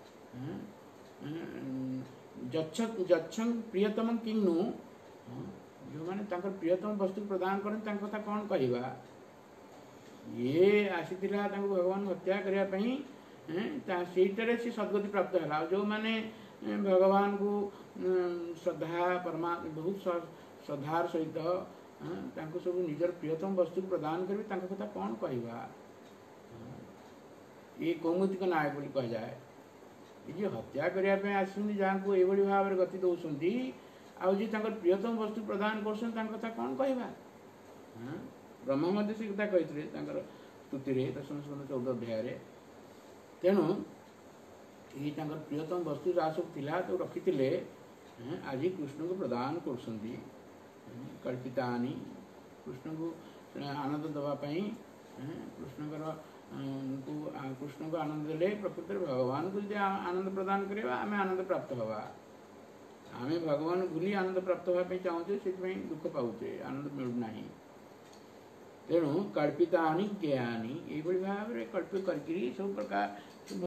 ଯଚ୍ଛ ଯଚ୍ଛଂ ପ୍ରିୟତମ କିଂନୁ, ଯେଉଁମାନେ ତାଙ୍କର ପ୍ରିୟତମ ବସ୍ତୁ ପ୍ରଦାନ କରନ୍ତି ତାଙ୍କ କଥା କ'ଣ କହିବା? ଇଏ ଆସିଥିଲା ତାଙ୍କୁ ଭଗବାନ ହତ୍ୟା କରିବା ପାଇଁ, ସେଇଟାରେ ସେ ସଦ୍ଗତି ପ୍ରାପ୍ତ ହେଲା। ଆଉ ଯେଉଁମାନେ ଭଗବାନଙ୍କୁ ଶ୍ରଦ୍ଧା ପରମା ବହୁତ ଶ୍ରଦ୍ଧାର ସହିତ ତାଙ୍କୁ ସବୁ ନିଜର ପ୍ରିୟତମ ବସ୍ତୁ ପ୍ରଦାନ କରିବେ, ତାଙ୍କ କଥା କ'ଣ କହିବା? ଇଏ କୌମୁଦିକ ନାୟକ ବୋଲି କୁହାଯାଏ। ଏ ଯିଏ ହତ୍ୟା କରିବା ପାଇଁ ଆସୁଛନ୍ତି, ଯାହାଙ୍କୁ ଏଇଭଳି ଭାବରେ ଗତି ଦେଉଛନ୍ତି, ଆଉ ଯିଏ ତାଙ୍କର ପ୍ରିୟତମ ବସ୍ତୁ ପ୍ରଦାନ କରୁଛନ୍ତି, ତାଙ୍କ କଥା କ'ଣ କହିବା? ବ୍ରହ୍ମା ମଧ୍ୟ ସେ କଥା କହିଥିଲେ ତାଙ୍କର ସ୍ତୁତିରେ ଦଶମ ସ୍କନ୍ଧ ଚଉଦ ଅଧ୍ୟାୟରେ। ତେଣୁ ଏଇ ତାଙ୍କର ପ୍ରିୟତମ ବସ୍ତୁ ଯାହା ସବୁ ଥିଲା ତାକୁ ରଖିଥିଲେ, ଆଜି କୃଷ୍ଣଙ୍କୁ ପ୍ରଦାନ କରୁଛନ୍ତି। କଳ୍ପିତାନି, କୃଷ୍ଣଙ୍କୁ ଆନନ୍ଦ ଦେବା ପାଇଁ, କୃଷ୍ଣଙ୍କର କୃଷ୍ଣଙ୍କୁ ଆନନ୍ଦ ଦେଲେ ପ୍ରକୃତରେ ଭଗବାନଙ୍କୁ ଯଦି ଆନନ୍ଦ ପ୍ରଦାନ କରିବା, ଆମେ ଆନନ୍ଦ ପ୍ରାପ୍ତ ହେବା। ଆମେ ଭଗବାନ ଭୁଲି ଆନନ୍ଦ ପ୍ରାପ୍ତ ହେବା ପାଇଁ ଚାହୁଁଛେ, ସେଥିପାଇଁ ଦୁଃଖ ପାଉଛେ, ଆନନ୍ଦ ମିଳୁନାହିଁ। ତେଣୁ କଳ୍ପିତାନି ଜ୍ଞେୟାନି, ଏଇଭଳି ଭାବରେ କଳ୍ପ କରିକିରି ସବୁ ପ୍ରକାର